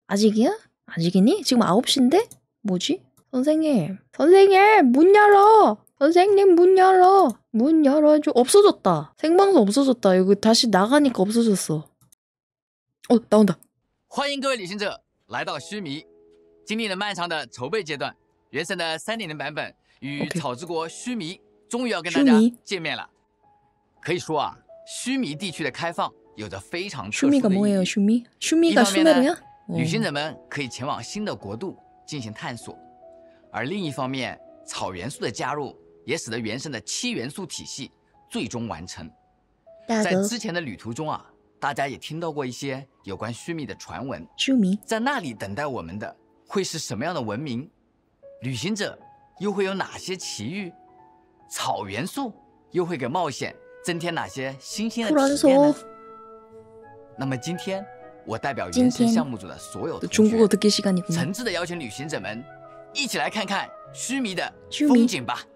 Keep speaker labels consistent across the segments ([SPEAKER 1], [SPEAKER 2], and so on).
[SPEAKER 1] 아직이야? 아직이니? 지금 9시인데? 뭐지? 선생님 문 열어! 선생님 문 열어! 문 열어줘. 없어졌다. 생방송 없어졌다. 이거 다시 나가니까 없어졌어. 나온다.
[SPEAKER 2] 欢迎各位旅行者来到须弥，经历了漫长的筹备阶段，原神的3.0版本与草之国须弥终于要跟大家见面了。可以说啊，须弥地区的开放有着非常特殊的意义。
[SPEAKER 1] 슈미가 뭐예요? 슈미가 수메르야?
[SPEAKER 2] 旅行者们可以前往新的国度进行探索，而另一方面，草元素的加入也使得原神的7元素体系最终完成。在之前的旅途中啊，大家也听到过一些有关须弥的传闻。在那里等待我们的会是什么样的文明？旅行者又会有哪些奇遇？草元素又会给冒险增添哪些新鲜的体验呢？那么今天，我代表原神项目组的所有同学，诚挚的邀请旅行者们一起来看看须弥的风景吧。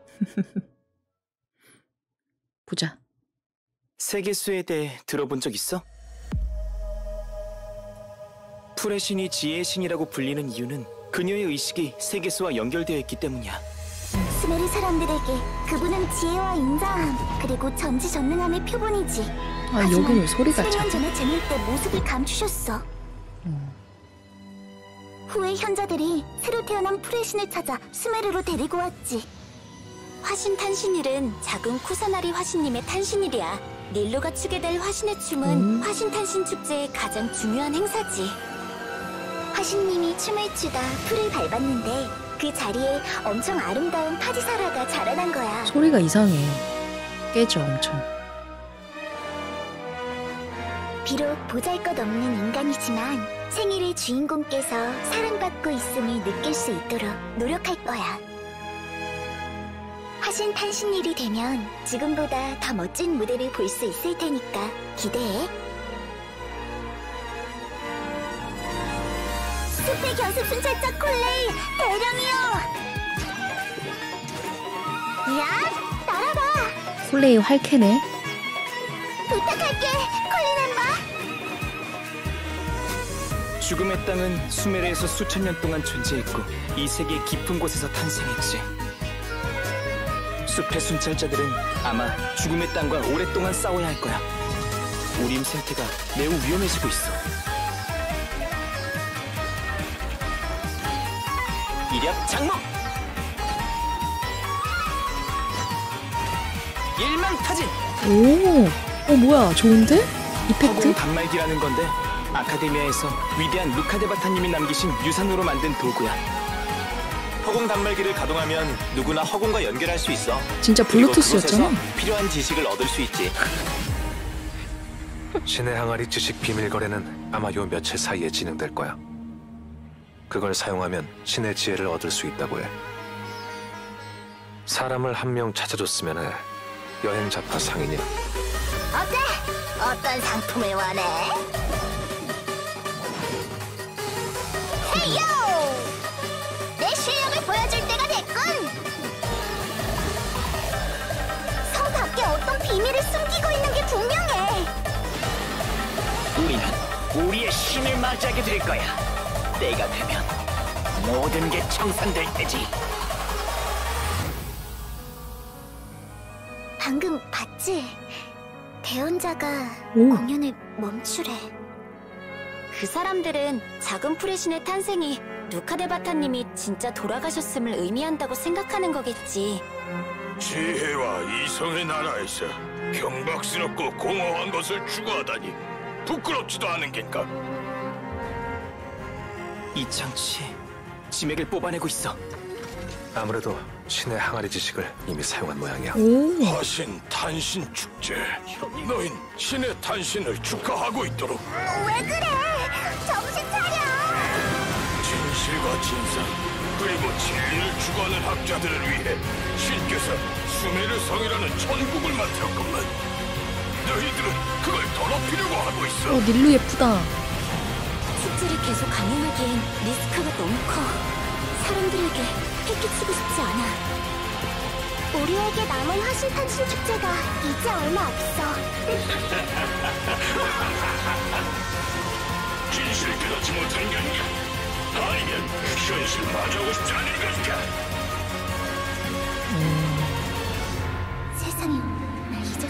[SPEAKER 1] 보자.
[SPEAKER 3] 세계수에 대해 들어본 적 있어? 풀의 신이 지혜의 신이라고 불리는 이유는 그녀의 의식이 세계수와 연결되어 있기 때문이야.
[SPEAKER 4] 수메르 사람들에게 그분은 지혜와 인자함 그리고 전지전능함의 표본이지.
[SPEAKER 1] 여기는 소리가
[SPEAKER 4] 참. 10년 전에 재물 때 모습을 감추셨어. 후에 현자들이 새로 태어난 풀의 신을 찾아 수메르로 데리고 왔지. 화신 탄신일은 작은 쿠사나리 화신님의 탄신일이야. 닐루가 추게 될 화신의 춤은 화신 탄신 축제의 가장 중요한 행사지. 화신님이 춤을 추다 풀을 밟았는데 그 자리에 엄청 아름다운 파지사라가 자라난 거야.
[SPEAKER 1] 소리가 이상해. 깨져 엄청.
[SPEAKER 4] 비록 보잘것없는 인간이지만 생일의 주인공께서 사랑받고 있음을 느낄 수 있도록 노력할 거야. 화신 탄신일이 되면 지금보다 더 멋진 무대를 볼 수 있을 테니까 기대해. 숲의 견습 순찰자 콜레이 대령이요. 야, 날아봐.
[SPEAKER 1] 콜레이 활캐네.
[SPEAKER 4] 부탁할게, 콜리 멤버.
[SPEAKER 3] 죽음의 땅은 수메르에서 수천 년 동안 존재했고 이 세계의 깊은 곳에서 탄생했지. 숲의 순찰자들은 아마 죽음의 땅과 오랫동안 싸워야 할 거야. 우리 힘 상태가 매우 위험해지고 있어. 이력 장목! 일망타진!
[SPEAKER 1] 오! 뭐야 좋은데? 이펙트?
[SPEAKER 3] 허공 단말기라는 건데 아카데미아에서 위대한 루카데바타님이 남기신 유산으로 만든 도구야. 허공 단말기를 가동하면 누구나 허공과 연결할 수 있어.
[SPEAKER 1] 진짜 블루투스였잖아.
[SPEAKER 3] 필요한 지식을 얻을 수 있지.
[SPEAKER 5] 신의 항아리 지식 비밀 거래는 아마 요 며칠 사이에 진행될 거야. 그걸 사용하면 신의 지혜를 얻을 수 있다고 해. 사람을 한 명 찾아줬으면 해. 여행 잡화 상인이야.
[SPEAKER 4] 어때? 어떤 상품을 원해? 헤이요! 내 실력을 보여줄 때가 됐군! 성 밖에 어떤 비밀을 숨기고 있는 게 분명해!
[SPEAKER 3] 우리는 우리의 신을 맞이하게 될 거야. 때가 되면 모든 게 청산될 테지.
[SPEAKER 4] 방금 봤지? 대언자가 공연을 멈추래. 그 사람들은 작은 풀의 신의 탄생이 루카데바타님이 진짜 돌아가셨음을 의미한다고 생각하는 거겠지.
[SPEAKER 6] 지혜와 이성의 나라에서 경박스럽고 공허한 것을 추구하다니 부끄럽지도 않은 겐가?
[SPEAKER 3] 이 장치 지맥을 뽑아내고 있어.
[SPEAKER 5] 아무래도 신의 항아리 지식을 이미 사용한 모양이야.
[SPEAKER 6] 화신 탄신 축제. 너흰 신의 탄신을 축하하고 있도록.
[SPEAKER 4] 왜 그래? 정신 차려!
[SPEAKER 6] 진실과 진상 그리고 진리를 추구하는 학자들을 위해 신께서 수메르성이라는 천국을 만들었건만 너희들은 그걸 더럽히려고 하고 있어.
[SPEAKER 1] 닐루 예쁘다.
[SPEAKER 4] 축제를 계속 강행하기엔 리스크가 너무 커. 사람들에게 해끼치고 싶지 않아. 우리에게 남은 화신 탄신 축제가 이제 얼마 없어.
[SPEAKER 6] 진실을 깨닫지 못한 게 아니야. 현실 마주하고 싶지 않은 것이야.
[SPEAKER 4] 세상에, 나 이제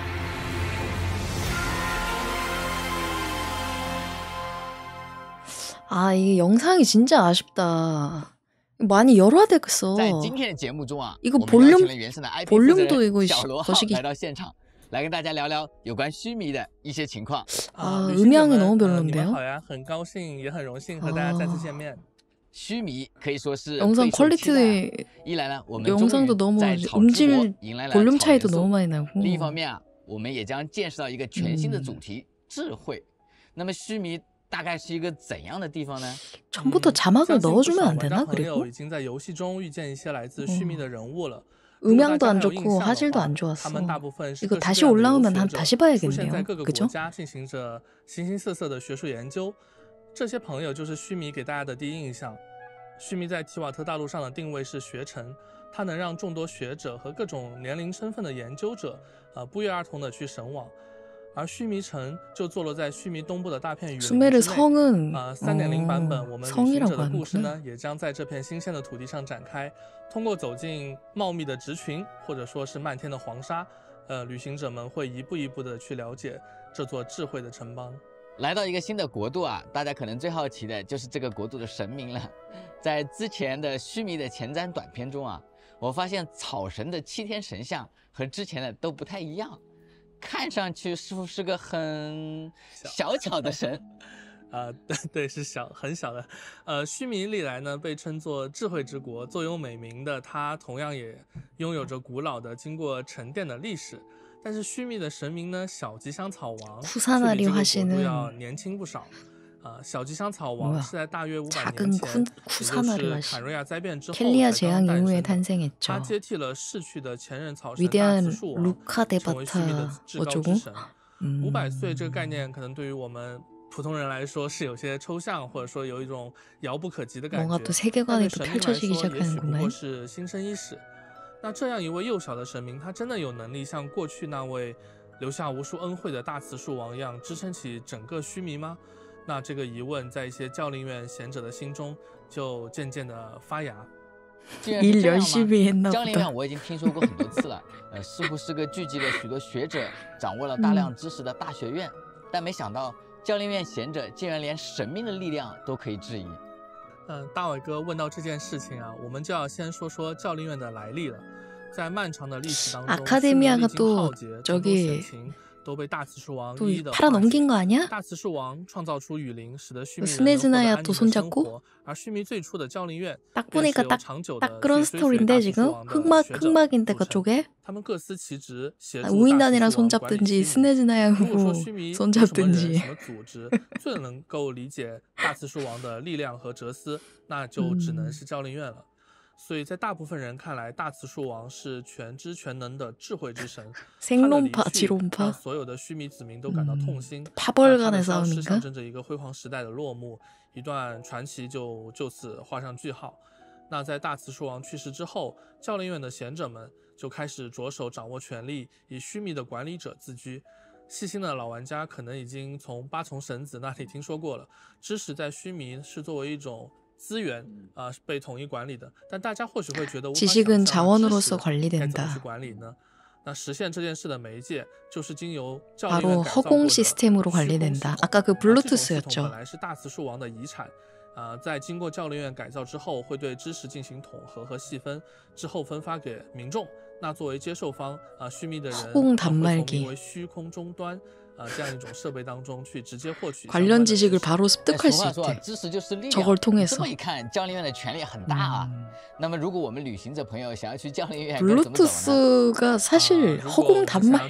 [SPEAKER 1] 아, 이게 영상이 진짜 아쉽다. 많이 열화됐어.
[SPEAKER 2] 在今天的节目中啊，
[SPEAKER 1] 이거
[SPEAKER 2] 我们邀
[SPEAKER 1] 볼륨
[SPEAKER 2] 请了原生的 IP 负责
[SPEAKER 1] 볼륨도
[SPEAKER 2] 人
[SPEAKER 1] 이거
[SPEAKER 2] 小罗浩
[SPEAKER 1] 거시기
[SPEAKER 2] 来到现场，来跟大家聊聊有关须弥的一些情况。
[SPEAKER 1] 아,
[SPEAKER 7] 旅行者
[SPEAKER 1] 음향이
[SPEAKER 7] 们
[SPEAKER 1] 너무
[SPEAKER 7] 你们
[SPEAKER 1] 별론데요?
[SPEAKER 7] 好呀，很高兴也很荣幸和大家再次见面。
[SPEAKER 2] 须弥可以说是
[SPEAKER 1] 영상
[SPEAKER 2] 备受期待。
[SPEAKER 1] 퀄리티
[SPEAKER 2] 一来呢，我们终
[SPEAKER 1] 영상도
[SPEAKER 2] 于
[SPEAKER 1] 너무
[SPEAKER 2] 在草之国
[SPEAKER 1] 음질
[SPEAKER 2] 迎来了
[SPEAKER 1] 볼륨
[SPEAKER 2] 草
[SPEAKER 1] 차이도
[SPEAKER 2] 元素
[SPEAKER 1] 너무 많이 나고.
[SPEAKER 2] 另一方面啊，我们也将见识到一个全新的主题智慧。那么须弥大概是一个怎样的地方呢？
[SPEAKER 1] 처음부터 자막을
[SPEAKER 7] 相信不
[SPEAKER 1] 넣어주면
[SPEAKER 7] 少
[SPEAKER 1] 안
[SPEAKER 7] 玩
[SPEAKER 1] 되나?
[SPEAKER 7] 家朋友
[SPEAKER 1] 그리고
[SPEAKER 7] 已经在游戏中遇见一些来自须弥的人物了。如果
[SPEAKER 1] 음향도
[SPEAKER 7] 大家
[SPEAKER 1] 안
[SPEAKER 7] 还有印
[SPEAKER 1] 좋고
[SPEAKER 7] 象的
[SPEAKER 1] 화질도
[SPEAKER 7] 话
[SPEAKER 1] 안
[SPEAKER 7] 他
[SPEAKER 1] 좋았어.
[SPEAKER 7] 们大部分是
[SPEAKER 1] 이거
[SPEAKER 7] 各式
[SPEAKER 1] 다시
[SPEAKER 7] 各样的
[SPEAKER 1] 올라오면
[SPEAKER 7] 留
[SPEAKER 1] 한
[SPEAKER 7] 学者
[SPEAKER 1] 다시
[SPEAKER 7] 出现在
[SPEAKER 1] 봐야겠네요.
[SPEAKER 7] 各个
[SPEAKER 1] 그죠?
[SPEAKER 7] 国家进行着形形色色的学术研究。这些朋友就是须弥给大家的第一印象。须弥在提瓦特大陆上的定位是学城，它能让众多学者和各种年龄身份的研究者不约而同的去神往。而须弥城就坐落在须弥东部的大片雨林之
[SPEAKER 1] 수메르
[SPEAKER 7] 内。
[SPEAKER 1] 성은
[SPEAKER 7] 3.0 版本，我们旅行
[SPEAKER 1] 성이라고
[SPEAKER 7] 者的故事
[SPEAKER 1] 하는구나.
[SPEAKER 7] 呢，也将在这片新鲜的土地上展开。通过走进茂密的植群，或者说是漫天的黄沙，旅行者们会一步一步的去了解这座智慧的城邦。
[SPEAKER 2] 来到一个新的国度啊，大家可能最好奇的就是这个国度的神明了。在之前的须弥的前瞻短片中啊，我发现草神的7天神像和之前的都不太一样，看上去似乎是个很小巧的神。
[SPEAKER 7] 对，是很小的。须弥历来呢被称作智慧之国，座右美名的它同样也拥有着古老的、经过沉淀的历史。但是须弥的神明呢，小吉祥草王却比这个国度要年轻不少。小吉祥草王是在大约500年前，也就是坎瑞亚灾变之后才刚诞生的。他接替了逝去的前任草神大慈树王，成为须弥的至高之神。500岁这个概念可能对于我们普通人来说是有些抽象，或者说有一种遥不可及的感觉。但对神明来说，也许不过是新生伊始。那这样一位幼小的神明，他真的有能力像过去那位留下无数恩惠的大慈树王一样支撑起整个须弥吗？那这个疑问在一些教令院贤者的心中就渐渐的发芽。
[SPEAKER 2] 既然是这样嘛，教令院我已经听说过很多次了，似乎是个聚集了许多学者、掌握了大量知识的大学院，但没想到教令院贤者竟然连神明的力量都可以质疑。
[SPEAKER 7] 大伟哥问到这件事情啊，我们就要先说说教令院的来历了。在漫长的历史当中，须弥历经浩劫，众多神情都被大慈树王一一的化解。大慈树王创造出雨林，使得须弥人能获得安宁的生活。而须弥最初的教令院也是由长久的去追随大慈树王的学者组成。他们各司其职，协助大慈树王管理须弥。如果说须弥什么人、什么组织最能够理解大慈树王的力量和哲思，那就只能是教令院了。所以在大部分人看来，大慈树王是全知全能的智慧之神。他的离去让所有的须弥子民都感到痛心。他的消失象征着一个辉煌时代的落幕，一段传奇就此画上句号。那在大慈树王去世之后，教令院的贤者们就开始着手掌握权力，以须弥的管理者自居。细心的老玩家可能已经从八重神子那里听说过了，知识在须弥是作为一种资源被统一管理的，但大家或许会觉得无法想象知识该怎么去管理呢？那实现这件事的媒介就是经由教令院改造过的虚空系统。这种系统本来是大慈树王的遗产，在经过教令院改造之后，会对知识进行统合和细分，之后分发给民众。那作为接受方，须弥的人会从名为虚空终端这样一种设备当中去直接获取
[SPEAKER 1] 관련 지식을 바로 습득할 수 있대. 저걸 통해서.
[SPEAKER 2] 这么一看，教令院的权力很大啊。那么，如果我们旅行者朋友想要去教令院，该怎么走呢？
[SPEAKER 1] 블루투스가 사실 허공 단말,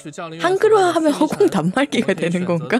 [SPEAKER 1] 한글화하면 허공 단말기가 되는 건가?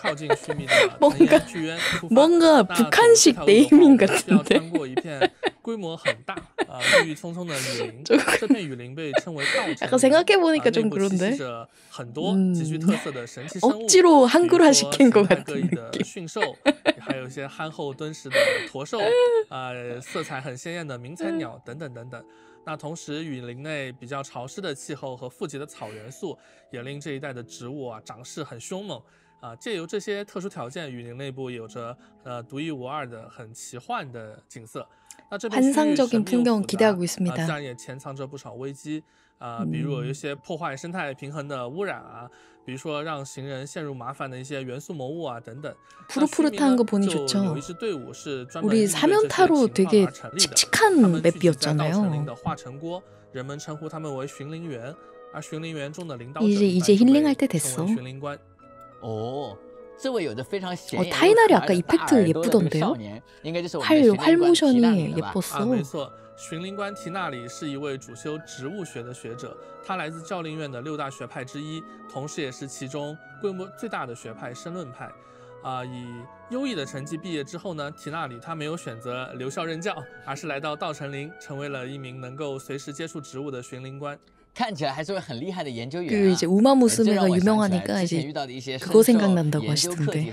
[SPEAKER 1] 뭔가 북한식 네이밍 같은데.
[SPEAKER 7] 规模很大郁郁葱葱的雨林，这片雨林被称为道城。
[SPEAKER 1] 약간 생각해보니까 좀 그런데.
[SPEAKER 7] 很多极具特色的神奇生物，
[SPEAKER 1] 억지로 한글화 시킨 것 같은
[SPEAKER 7] 各异的驯兽，还有一些憨厚敦实的驼兽，色彩很鲜艳的鸣彩鸟等等等等。那同时，雨林内比较潮湿的气候和富集的草元素，也令这一带的植物长势很凶猛。 借由这些特殊条件，雨林内部有着独一无二的很奇幻的景色。那这片区域神秘又复杂，自然也潜藏着不少危机比如有一些破坏生态平衡的污染比如说让行人陷入麻烦的一些元素魔物等等。
[SPEAKER 1] 푸릇푸릇한 거 보니 좋죠. 우리 4면타로 되게 칙칙한 맵이었잖아요. 이제 힐링할 때 됐어. 타이날이 아까 이펙트 예쁘던데요? 활 모션이 예뻤어.
[SPEAKER 7] 巡灵官提纳里是一位主修植物学的学者，他来自教令院的6大学派之一，同时也是其中规模最大的学派申论派。以优异的成绩毕业之后呢，提纳里他没有选择留校任教，而是来到稻城林，成为了一名能够随时接触植物的巡灵官。
[SPEAKER 2] 看起来还是位很厉害的研究员。
[SPEAKER 1] 그 이제 우마무스메가 유명하니까 이제 그거 생각난다고 하시던데.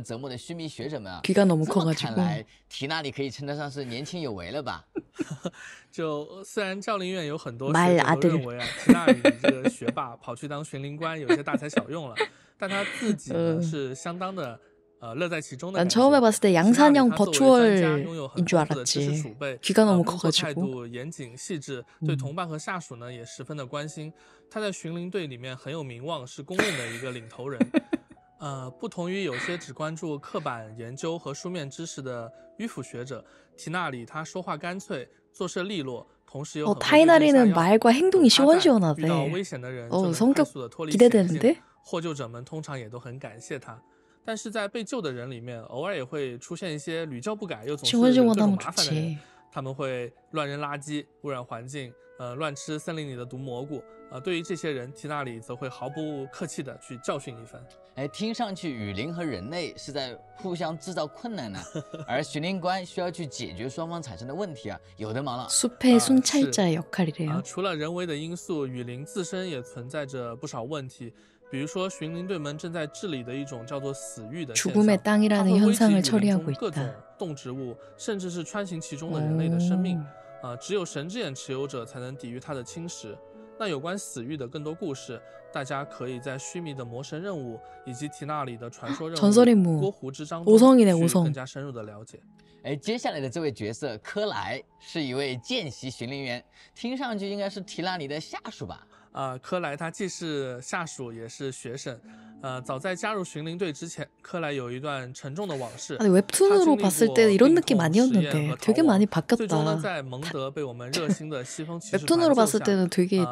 [SPEAKER 1] 귀가 너무 커가지고.
[SPEAKER 2] 提纳里可以称得上是年轻有为了吧？
[SPEAKER 7] 就虽然教令院有很多学者都认为提纳里这个学霸跑去当巡灵官有些大材小用了，但他自己呢是相当的。
[SPEAKER 1] 난 처음에 봤을 때 양산형 버추얼인 줄 알았지. 귀가 너무 커가지고.
[SPEAKER 7] 严谨细致，对同伴和下属呢也十分的关心。他在巡灵队里面很有名望，是公认的一个领头人。不同于有些只关注刻板研究和书面知识的迂腐学者，提纳里他说话干脆，做事利落，同时又很
[SPEAKER 1] 타이나리는 말과 행동이 시원시원하대.
[SPEAKER 7] 遇到危险的人就能快速的脱离险境。获救者们通常也都很感谢他。 但是在被救的人里面，偶尔也会出现一些屡教不改又总是各种麻烦的人。他们会乱扔垃圾、污染环境，乱吃森林里的毒蘑菇。对于这些人，提纳里则会毫不客气的去教训一番。
[SPEAKER 2] 哎，听上去雨林和人类是在互相制造困难呢，而巡灵官需要去解决双方产生的问题有的忙了。
[SPEAKER 1] 숲의 순찰자 역할이래요.
[SPEAKER 7] 除了人为的因素，雨林自身也存在着不少问题。 比如说，巡灵队们正在治理的一种叫做死域的现象，
[SPEAKER 1] 죽음의 땅이라는 현상을 처리하고
[SPEAKER 7] 各种
[SPEAKER 1] 있다.
[SPEAKER 7] 动植物，甚至是穿行其中的人类的生命，只有神之眼持有者才能抵御它的侵蚀。那有关死域的更多故事，大家可以在须弥的魔神任务以及提纳里的传说任务《郭湖之章》中去更加深入的了解。
[SPEAKER 2] 哎，接下来的这位角色科莱是一位见习巡灵员，听上去应该是提纳里的下属吧？
[SPEAKER 7] 科莱他既是下属也是学生，早在加入巡灵队之前，科莱有一段沉重的往事。
[SPEAKER 1] 웹툰으로 봤을 때 이런 느낌 아니었는데 되게 많이 바뀌었다.
[SPEAKER 7] 最终呢，在蒙德被我们热心的西风骑士
[SPEAKER 1] 웹툰으로 봤을 때는 되게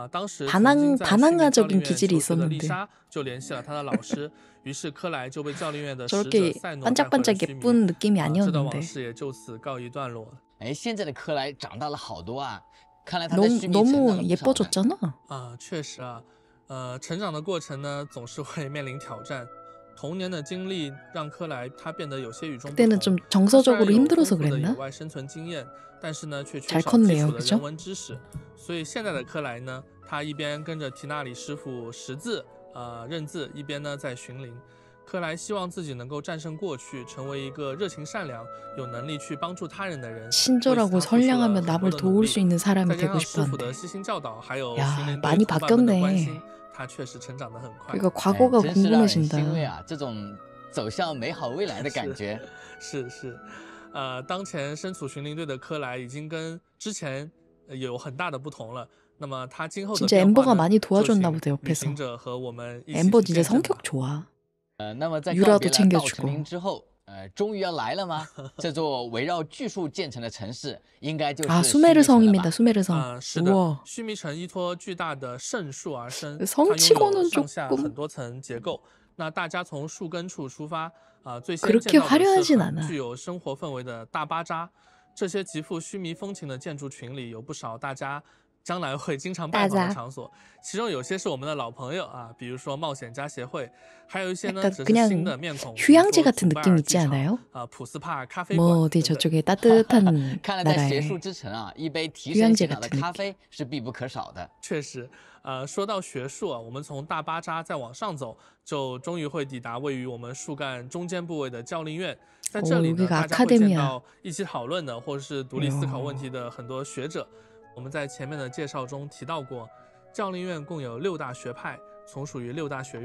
[SPEAKER 1] 반항가적인 기질이 있었는데.
[SPEAKER 7] 就联系了他的老师，于是科莱就被教令院的使者
[SPEAKER 1] 저렇게
[SPEAKER 7] 赛诺
[SPEAKER 1] 반짝반짝 예쁜 느낌이
[SPEAKER 7] 这段往
[SPEAKER 1] 아니었는데.
[SPEAKER 7] 事也就此告一段落了。
[SPEAKER 2] 哎，现在的科莱长大了好多看来他
[SPEAKER 1] 너무 예뻐졌잖아.
[SPEAKER 7] 确实成长的过程呢，总是会面临挑战。童年的经历让科莱他变得有些与众不同。
[SPEAKER 1] 그때는 좀 정서적으로 힘들어서 그랬나?
[SPEAKER 7] 野外生存经验，但是呢，却缺少基础的人文知识。所以现在的科莱呢，他一边跟着提纳里师傅识字、认字，一边呢在巡灵。 科莱希望自己能够战胜过去，成为一个热情善良、有能力去帮助他人的人。
[SPEAKER 1] 친절하고 선량하면 남을 도울 수 있는 사람이 되고 싶었는데. 야, 많이 바뀌었네. 그러니까 과거가 궁금해진다.
[SPEAKER 2] 这种走向美好未来的感觉。
[SPEAKER 7] 是，当前身处巡灵队的科莱已经跟之前有很大的不同了。 那么他今后的
[SPEAKER 1] 진짜 엠버가 많이 도와줬나 보다 옆에서. 엠버 진짜 성격 좋아.
[SPEAKER 2] 那么在
[SPEAKER 1] 유라도 챙겨주고.
[SPEAKER 2] 之后，终于要来了吗？这座围绕巨树建成的城市，应该就是
[SPEAKER 1] 수메르성입니다. 수메르성.
[SPEAKER 7] 是的，须弥城依托巨大的圣树而生，它拥有上下很多层结构。那大家从树根处出发，最先见到的是很具有生活氛围的大巴扎。这些极富须弥风情的建筑群里，有不少大家 将来会经常拜访的场所，其中有些是我们的老朋友比如说冒险家协会，还有一些呢只是新的面孔，
[SPEAKER 1] 휴양지 같은 느낌 있지 않아요?
[SPEAKER 7] 普斯帕咖啡馆。
[SPEAKER 1] 뭐 어디 저쪽에 따뜻한
[SPEAKER 2] 看来在学术之城一杯提神醒脑的咖啡是必不可少的。
[SPEAKER 7] 确实，说到学术我们从大巴扎再往上走，就终于会抵达位于我们树干中间部位的教令院。在这里呢，大家会见到一起讨论的或者是独立思考问题的很多学者。 我们在前面的介绍中提到过，教令院共有6大学派，从属于6大学院。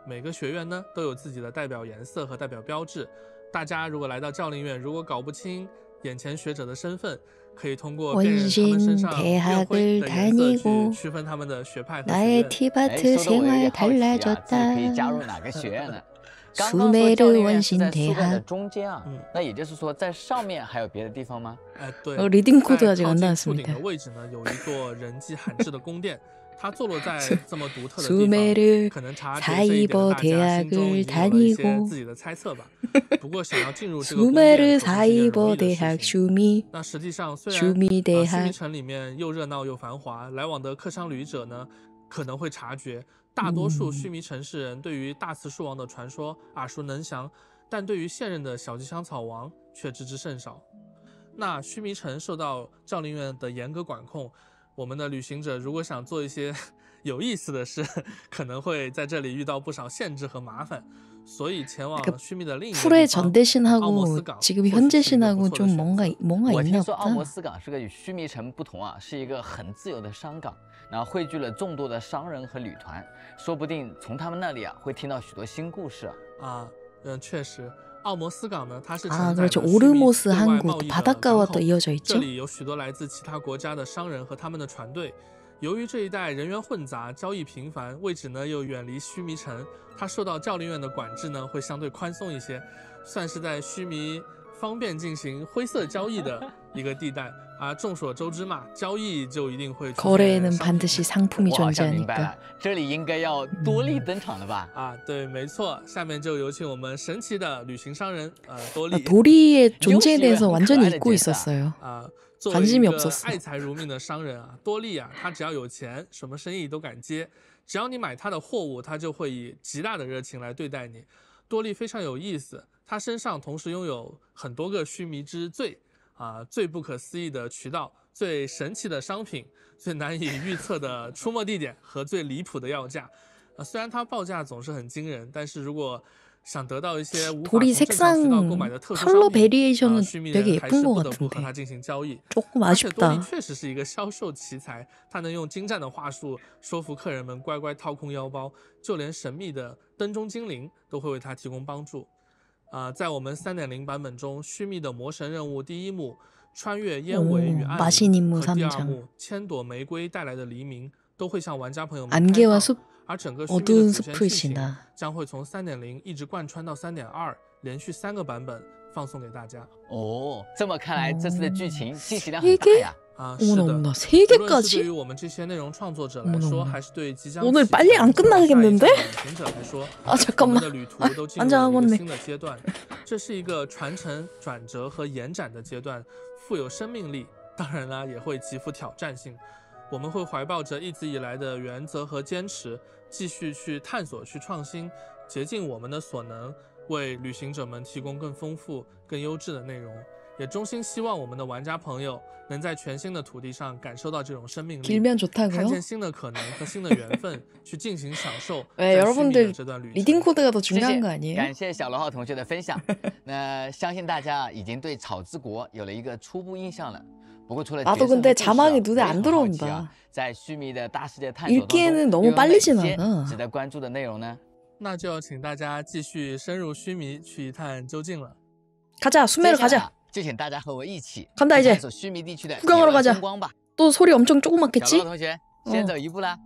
[SPEAKER 7] 每个学院呢都有自己的代表颜色和代表标志。大家如果来到教令院，如果搞不清眼前学者的身份，可以通过辨认他们身上月徽的颜色去区分他们的学派和学院。
[SPEAKER 2] 说的我有点好奇啊，自己可以加入哪个学院呢？刚刚说教令院是在书本的中间啊，那也就是说在上面还有别的地方吗？
[SPEAKER 7] 对，
[SPEAKER 1] 리딩 코드 아직 안
[SPEAKER 7] 在靠近
[SPEAKER 1] 나왔습니다.
[SPEAKER 7] 树顶的位置呢，有一座人迹罕至的宫殿。它坐落在这么独特的地方，可能察觉这一点的大家心中已经有了一些自己的猜测吧。不过想要进入这个宫殿，可是件容易的事情。那实际上，虽然须弥城里面又热闹又繁华，来往的客商旅者呢，可能会察觉，大多数须弥城市人对于大慈树王的传说耳熟能详，但对于现任的小吉香草王却知之甚少。那须弥城受到教令院的严格管控。我们的旅行者如果想做一些有意思的事，可能会在这里遇到不少限制和麻烦，所以前往须弥的另一个地方奥摩斯港
[SPEAKER 1] 지금 현재 신하고 좀 뭔가
[SPEAKER 2] 我
[SPEAKER 1] 있나
[SPEAKER 2] 听说
[SPEAKER 1] 보다.
[SPEAKER 2] 奥摩斯港是个与须弥城不同啊，是一个很自由的商港，然后汇聚了众多的商人和旅团，说不定从他们那里啊会听到许多新故事啊。
[SPEAKER 7] 确实。奥摩斯港呢，它是
[SPEAKER 1] 그렇죠. 오르모스 항구 바닷가와 또 이어져 있죠.
[SPEAKER 7] 这里有许多来自其他国家的商人和他们的船队。由于这一带人员混杂，交易频繁，位置呢又远离须弥城，它受到教令院的管制呢会相对宽松一些，算是在须弥方便进行灰色交易的一个地带。众所周知嘛，交易就一定会出现
[SPEAKER 1] 거래에는 반드시 상품이
[SPEAKER 2] 我好像明白
[SPEAKER 1] 존재하니까.
[SPEAKER 2] 了，这里应该要多利登场了吧？
[SPEAKER 7] 对，没错。下面就有请我们神奇的旅行商人多利。
[SPEAKER 1] 도리의 존재에 대해서 완전히 잊고 있었어요.
[SPEAKER 7] 作为一个爱财如命的商人多利他只要有钱，什么生意都敢接。只要你买他的货物，他就会以极大的热情来对待你。多利非常有意思，他身上同时拥有很多个须弥之最最不可思议的渠道，最神奇的商品，最难以预测的出没地点和最离谱的要价。虽然它报价总是很惊人，但是如果想得到一些无法从正常渠道购买的特殊商品，须弥人还是不得不和它进行交易。而且多利确实是一个销售奇才，他能用精湛的话术说服客人们乖乖掏空腰包，就连神秘的灯中精灵都会为他提供帮助。在我们 3.0 版本中，须弥的魔神任务第一幕穿越烟尾与暗影和第二幕千朵玫瑰带来的黎明都会向玩家朋友们开放，而整个须弥的主线剧情将会从 3.0 一直贯穿到 3.2， 连续3个版本放送给大家。
[SPEAKER 2] 这么看来这次的剧情信息量很大呀。
[SPEAKER 7] 是的，无论是对于我们这些内容创作者来说，还是对即将
[SPEAKER 1] 오늘 빨리 안 끝나겠는데?
[SPEAKER 7] 旅行者来说，我们的旅途都进入了一个新的阶段。这是一个传承、转折和延展的阶段，富有生命力，当然啦，也会极富挑战性。我们会怀抱着一直以来的原则和坚持，继续去探索、去创新，竭尽我们的所能，为旅行者们提供更丰富、更优质的内容。也衷心希望我们的玩家朋友能在全新的土地上感受到这种生命力，看见新的可能和新的缘分，去尽情享受在须弥的这段旅程。
[SPEAKER 1] 리딩 코드가 더 중요한 거 아니에요?
[SPEAKER 2] 感谢小罗浩同学的分享。那相信大家已经对草之国有了一个初步印象了。不过除了
[SPEAKER 1] 나도 근데 자막이 눈에 안 들어온다.
[SPEAKER 2] 在须弥的大世界探索当中
[SPEAKER 1] 읽기에는 너무 빨리 지나가.
[SPEAKER 2] 值得关注的内容呢？
[SPEAKER 7] 那就要请大家继续深入须弥去一探究竟了。
[SPEAKER 1] 가자, 수메르 가자.
[SPEAKER 2] 就请大家和我一起
[SPEAKER 1] 간다 이제.
[SPEAKER 2] 探索须弥地区的
[SPEAKER 1] 구경하러 가자.
[SPEAKER 2] 风光吧。
[SPEAKER 1] 또 소리 엄청
[SPEAKER 2] 小
[SPEAKER 1] 조그맣겠지?
[SPEAKER 2] 罗同学，先走一步啦。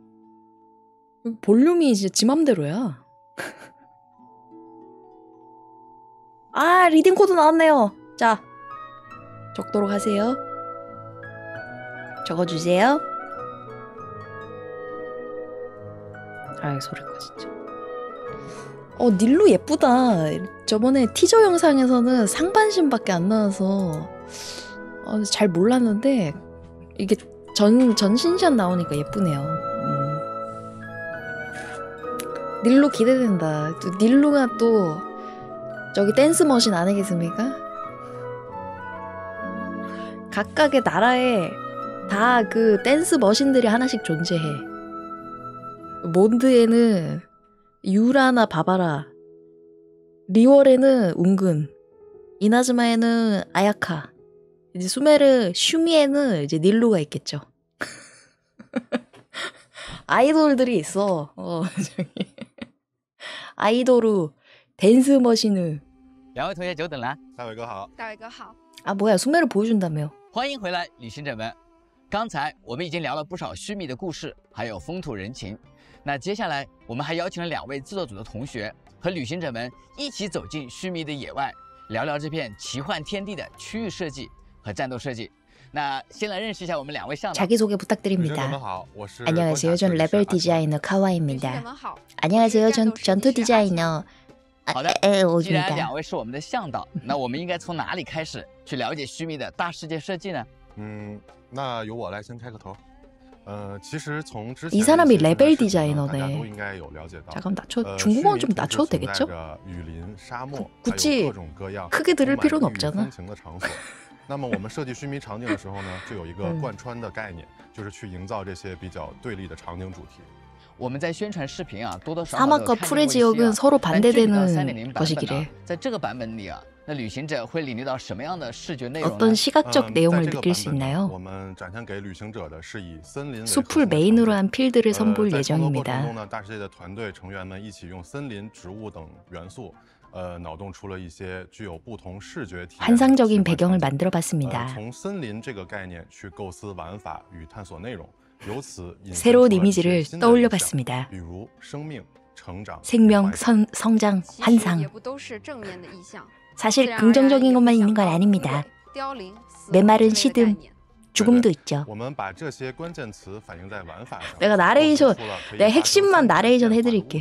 [SPEAKER 1] 볼륨이 이제 지 맘대로야. 아, 리딩 코드 나왔네요. 자, 적도록 하세요. 적어주세요. 아, 소리가 진짜. 닐루 예쁘다. 저번에 티저 영상에서는 상반신밖에 안 나와서 잘 몰랐는데 이게 전신샷 나오니까 예쁘네요. 닐루 기대된다. 또 닐루가 또 저기 댄스 머신 아니겠습니까? 각각의 나라에 다 그 댄스 머신들이 하나씩 존재해. 몬드에는 유라나 바바라, 리월에는 운근, 이나즈마에는 아야카, 이제 수메르, 슈미에는 이제 닐루가 있겠죠. 아이돌들이 있어. 저기. 아이돌우 댄스 머신우.
[SPEAKER 2] 两位同学久等了。
[SPEAKER 8] 大伟哥好。
[SPEAKER 9] 大伟哥好。
[SPEAKER 1] 아 뭐야 수메르 보여준다며.
[SPEAKER 2] 欢迎回来，旅行者们。刚才我们已经聊了不少须弥的故事，还有风土人情。那接下来我们还邀请了2位制作组的同学和旅行者们一起走进须弥的野外，聊聊这片奇幻天地的区域设计和战斗设计。那先来认识一下我们2位向导。
[SPEAKER 1] 자기소개 부탁드립니다. 안녕하세요. 전 레벨 디자이너 카와이입니다. 안녕하세요. 전 전투 디자이너
[SPEAKER 2] 好的，既然2位是我们的向导，那我们应该从哪里开始去了解须弥的大世界设计呢？
[SPEAKER 8] 那由我来先开个头。其实从之前
[SPEAKER 1] 이 사람이 레벨 디자이너네.
[SPEAKER 8] 잠깐
[SPEAKER 1] 중국어는 좀 낮춰도 되겠죠? 굳이 크게 들을 필요는 없잖아.
[SPEAKER 8] 那么我们设计须弥场景的时候呢，就有一个贯穿的概念，就是去营造这些比较对立的场景主题。
[SPEAKER 2] 我们在宣传视频啊，多多少少
[SPEAKER 1] 사막과 풀의 지역은 서로 반대되는 것이기래.
[SPEAKER 2] 在这个版本里啊，那旅行者会领略到什么样的视觉内容呢？
[SPEAKER 1] 어떤 시각적 내용을 느낄 수 있나요?
[SPEAKER 8] 我们展现给旅行者的是以森林
[SPEAKER 1] 숲을 메인으로 한 필드를 선보일 예정입니다.
[SPEAKER 8] 大世界的团队成员们一起用森林、植物等元素 脑洞出了一些具有不同视觉体验
[SPEAKER 1] 환상적인 배경을 만들어봤습니다.
[SPEAKER 8] 从森林这个概念去构思玩法与探索内容。
[SPEAKER 1] 새로운 이미지를 떠올려봤습니다. 생명, 성장, 환상. 사실 긍정적인 것만 있는 건 아닙니다. 메마른 시듬, 죽음도 있죠. 내가 나레이션, 내 핵심만 나레이션 해드릴게.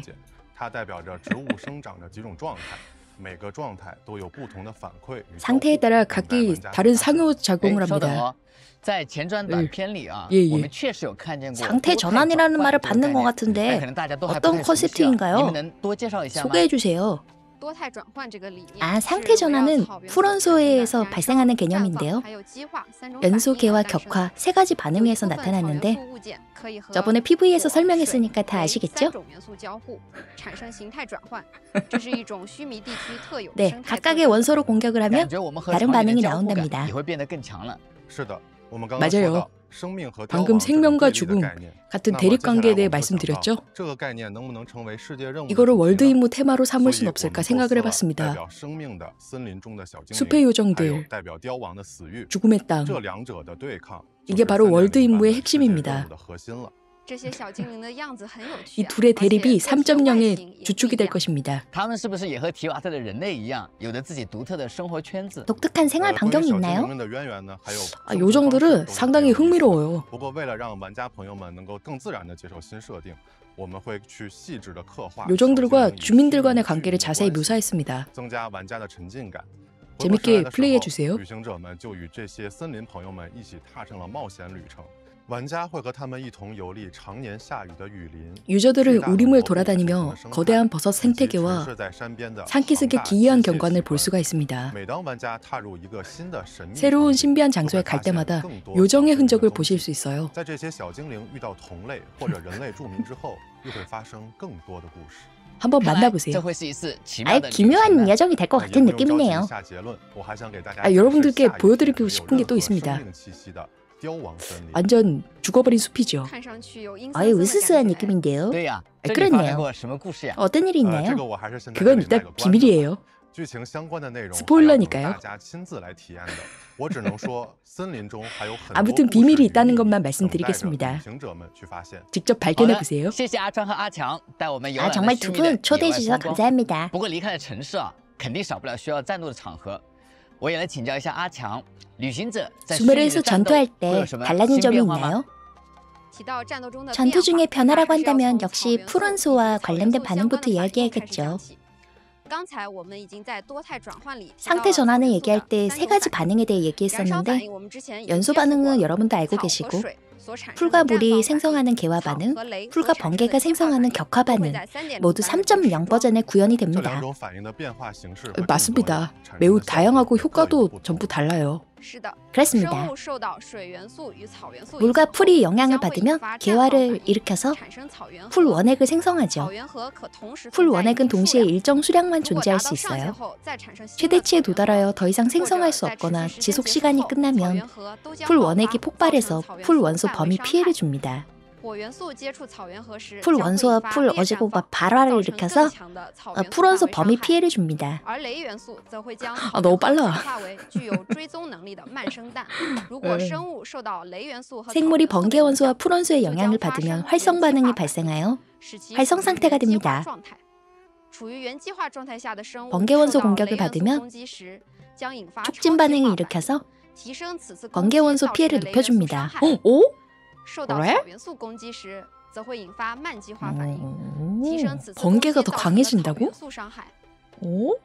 [SPEAKER 1] 상태에 따라 각기 다른 상호작용을 합니다.
[SPEAKER 2] 在前传短片里啊，我们确实有看见过
[SPEAKER 1] 상태 전환이라는 말을 받는 것 같은데 어떤 컨셉트인가요? 소개해 주세요. 아, 상태 전환은 풀원소에서 발생하는 개념인데요. 연소, 개화, 격화 3가지 반응에서 나타나는데 저번에 PV에서 설명했으니까 다 아시겠죠? 네, 각각의 원소로 공격을 하면 다른 반응이 나온답니다. 맞아요. 방금 생명과 죽음 같은 대립관계에 대해 말씀드렸죠? 이거를 월드 임무 테마로 삼을 순 없을까 생각을 해봤습니다. 숲의 요정들, 죽음의 땅, 이게 바로 월드 임무의 핵심입니다. 이 둘의 대립이 3.0의 주축이 될 것입니다. 독특한 생활 반경이 있나요? 아, 요정들은 상당히 흥미로워요. 요정들과 주민들 간의 관계를 자세히 묘사했습니다. 재밌게 플레이해주세요. 유저들은 우림을 돌아다니며 거대한 버섯 생태계와 산기슭의 기이한 경관을 볼 수가 있습니다. 새로운 신비한 장소에 갈 때마다 요정의 흔적을 보실 수 있어요. 한번 만나보세요. 아예 기묘한 여정이 될 것 같은 느낌이네요. 아, 여러분들께 보여드리고 싶은 게 또 있습니다. 완전 죽어버린 숲이죠. 아예 으스스한 느낌인데요. 그렇네요. 어떤 일이 있나요? 그건 일단 비밀이에요. 스포일러니까요. 아무튼 비밀이 있다는 것만 말씀드리겠습니다. 직접 발견해보세요.
[SPEAKER 2] 아,
[SPEAKER 1] 정말 두 분 초대해주셔서 감사합니다.
[SPEAKER 2] 我也来请教一下阿强，旅行者在
[SPEAKER 1] 수메르에서 전투할 때 달라진 점이 있나요? 전투 중에 변화라고 한다면 역시 풀원소와 관련된 반응부터 이야기해야겠죠. 상태 전환을 얘기할 때 3가지 반응에 대해 얘기했었는데 연소 반응은 여러분도 알고 계시고 풀과 물이 생성하는 개화 반응, 풀과 번개가 생성하는 격화 반응 모두 3.0 버전에 구현이 됩니다.
[SPEAKER 7] 맞습니다. 매우 다양하고 효과도 전부 달라요.
[SPEAKER 1] 그렇습니다. 물과 풀이 영향을 받으면 개화를 일으켜서 풀 원액을 생성하죠. 풀 원액은 동시에 일정 수량만 존재할 수 있어요. 최대치에 도달하여 더 이상 생성할 수 없거나 지속 시간이 끝나면 풀 원액이 폭발해서 풀 원소 범위 피해를 줍니다. 풀 원소와 풀 어지고가 발화를 일으켜서 풀 원소 범위 피해를 줍니다. 너무 빨라. 생물이 번개 원소와 풀 원소의 영향을 받으면 활성 반응이 발생하여 활성 상태가 됩니다. 번개 원소 공격을 받으면 촉진 반응을 일으켜서 번개 원소 피해를 높여줍니다. 오? 그래? 번개가 더 강해진다고? 오?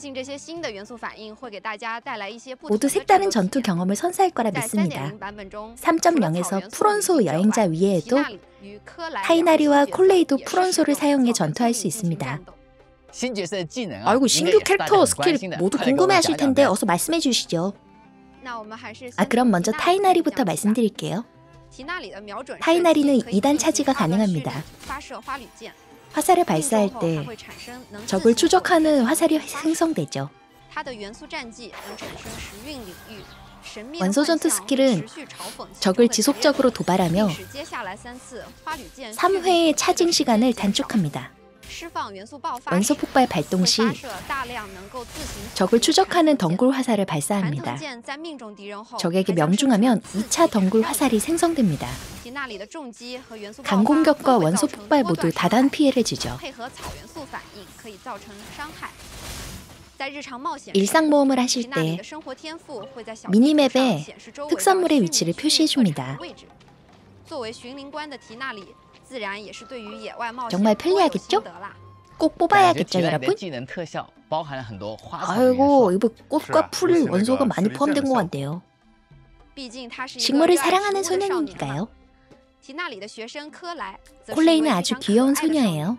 [SPEAKER 1] 모두 색다른 전투 경험을 선사할 거라 믿습니다. 3.0에서 풀원소 여행자 위에도 타이나리와 콜레이도 풀원소를 사용해 전투할 수 있습니다. 아이고, 신규 캐릭터 스킬 모두 궁금해하실 텐데 어서 말씀해 주시죠. 그럼 먼저 타이나리부터 말씀드릴게요. 타이나리는 2단 차지가 가능합니다. 화살을 발사할 때 적을 추적하는 화살이 생성되죠. 원소 전투 스킬은 적을 지속적으로 도발하며 3회의 차징 시간을 단축합니다. 원소 폭발 발동 시 적을 추적하는 덩굴 화살을 발사합니다. 적에게 명중하면 2차 덩굴 화살이 생성됩니다. 강공격과 원소 폭발 모두 다단 피해를 주죠. 일상 모험을 하실 때 미니맵에 특산물의 위치를 표시해줍니다. 정말 편리하겠죠? 꼭 뽑아야겠죠, 여러분? 아이고, 이거 꽃과 풀 원소가 많이 포함된 것 같네요. 식물을 사랑하는 소년이니까요. 콜레이는 아주 귀여운 소녀예요.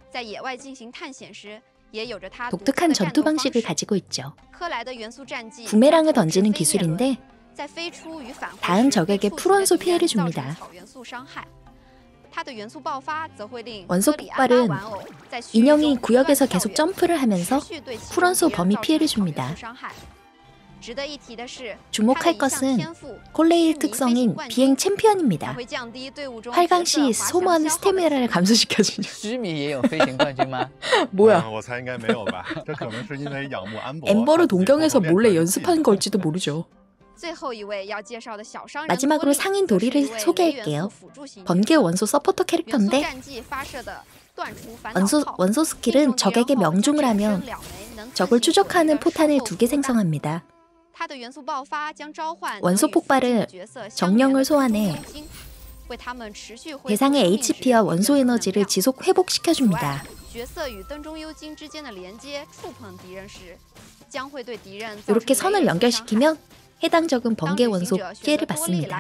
[SPEAKER 1] 독특한 전투 방식을 가지고 있죠. 부메랑을 던지는 기술인데 다음 적에게 풀원소 피해를 줍니다. 원소 폭발은 인형이 구역에서 계속 점프를 하면서 풀원소 범위 피해를 줍니다. 주목할 것은 콜레이의 특성인 비행 챔피언입니다. 활강 시 소모하는 스태미나를 감소시켜주죠. 뭐야? 엠버를 동경에서 몰래 연습한 걸지도 모르죠. 마지막으로 상인 도리를 소개할게요. 번개 원소 서포터 캐릭터인데 원소 스킬은 적에게 명중을 하면 적을 추적하는 포탄을 2개 생성합니다. 원소 폭발은 정령을 소환해 대상의 HP와 원소 에너지를 지속 회복시켜줍니다. 이렇게 선을 연결시키면 해당 적은 번개 원소 피해를 받습니다.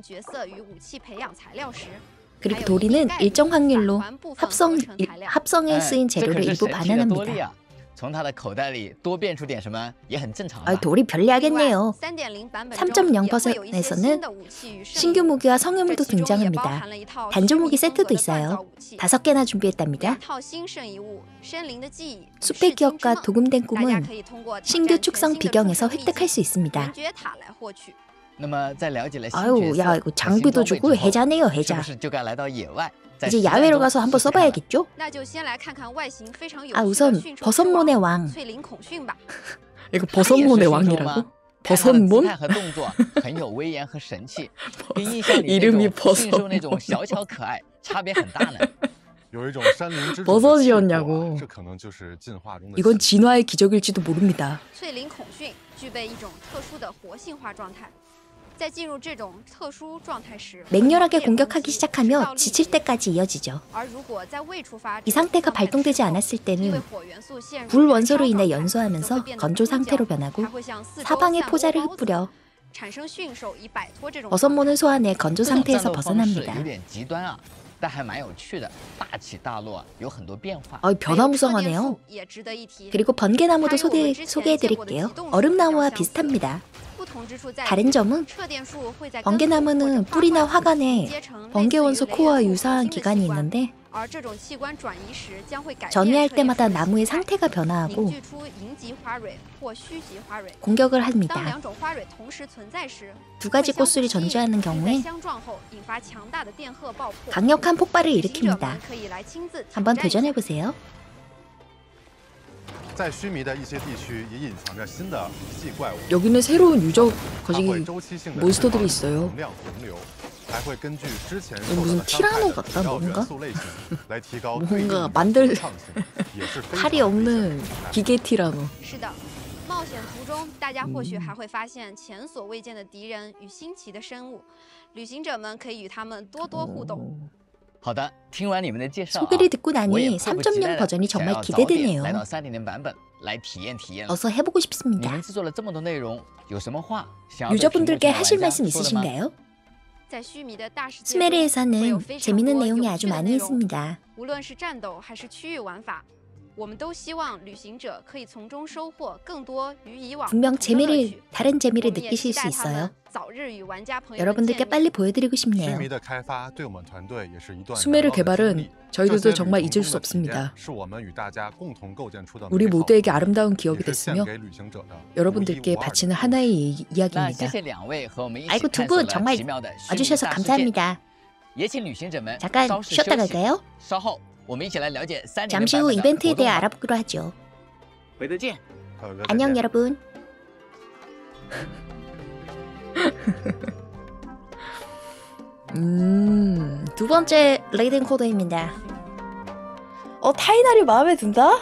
[SPEAKER 1] 그리고 도리는 일정 확률로 합성에 쓰인 재료를 일부 반환합니다. 도리 편리하겠네요. 3.0%에서는 신규 무기와 성유물도 등장합니다. 단조 무기 세트도 있어요. 5개나 준비했답니다. 숲의 기억과 도금된 꿈은 신규 축성 비경에서 획득할 수 있습니다. 아유, 야, 이거 장비도 주고 해자네요, 해자. 이제 야외로 가서 한번 써봐야겠죠? 우선 버섯몬의 왕. 이거 버섯몬의 왕이라고? 버섯몬? 이름이 버섯몬. 버섯이었냐고. 이건 진화의 기적일지도 모릅니다. 맹렬하게 공격하기 시작하며 지칠 때까지 이어지죠. 이 상태가 발동되지 않았을 때는 불 원소로 인해 연소하면서 건조 상태로 변하고 사방에 포자를 흩뿌려 버섯몬을 소환해 건조 상태에서 벗어납니다. 변화무쌍하네요. 그리고 번개나무도 소개해드릴게요. 얼음나무와 비슷합니다. 다른 점은 번개나무는 뿌리나 화관에 번개원소 코어와 유사한 기관이 있는데 전이할 때마다 나무의 상태가 변화하고 공격을 합니다. 두 가지 꽃술이 전주하는 경우에 강력한 폭발을 일으킵니다. 한번 도전해보세요. 여기는 새로운 유적 거시기 몬스터들이 있어요. 무슨 티라노 같다 뭔가? 뭔가 만들 팔이 없는 기계 티라노.
[SPEAKER 9] 冒险途中，大家或许还会发现前所未见的敌人与新奇的生物，旅行者们可以与他们多多互动。
[SPEAKER 2] 好的，听完你们的介绍，
[SPEAKER 1] 소개를 듣고 나니 3.0 버전이 정말 기대되네요. 어서 해보고 싶습니다. 유저분들께 하실 말씀 있으신가요? 스메르에서는 재밌는 내용이 아주 많이 있습니다.
[SPEAKER 9] 无论是战斗还是区域玩法。 我们都希望旅行者可以从中收获更多于以往
[SPEAKER 1] 분명 재미를 다른 재미를 느끼실 수 있어요. 여러분들께 빨리 보여드리고 싶네요. 수메르 개발은 저희들도 정말 잊을 수 없습니다. 우리 모두에게 아름다운 기억이 됐으며 여러분들께 바치는 하나의 이야기입니다. 아이고 두 분 정말 와주셔서 감사합니다. 잠깐 쉬었다 갈까요? 잠시 후 이벤트에 대해 알아보기로 하죠. 안녕 여러분. 두 번째 레이든 코드입니다. 타이날이 마음에 든다?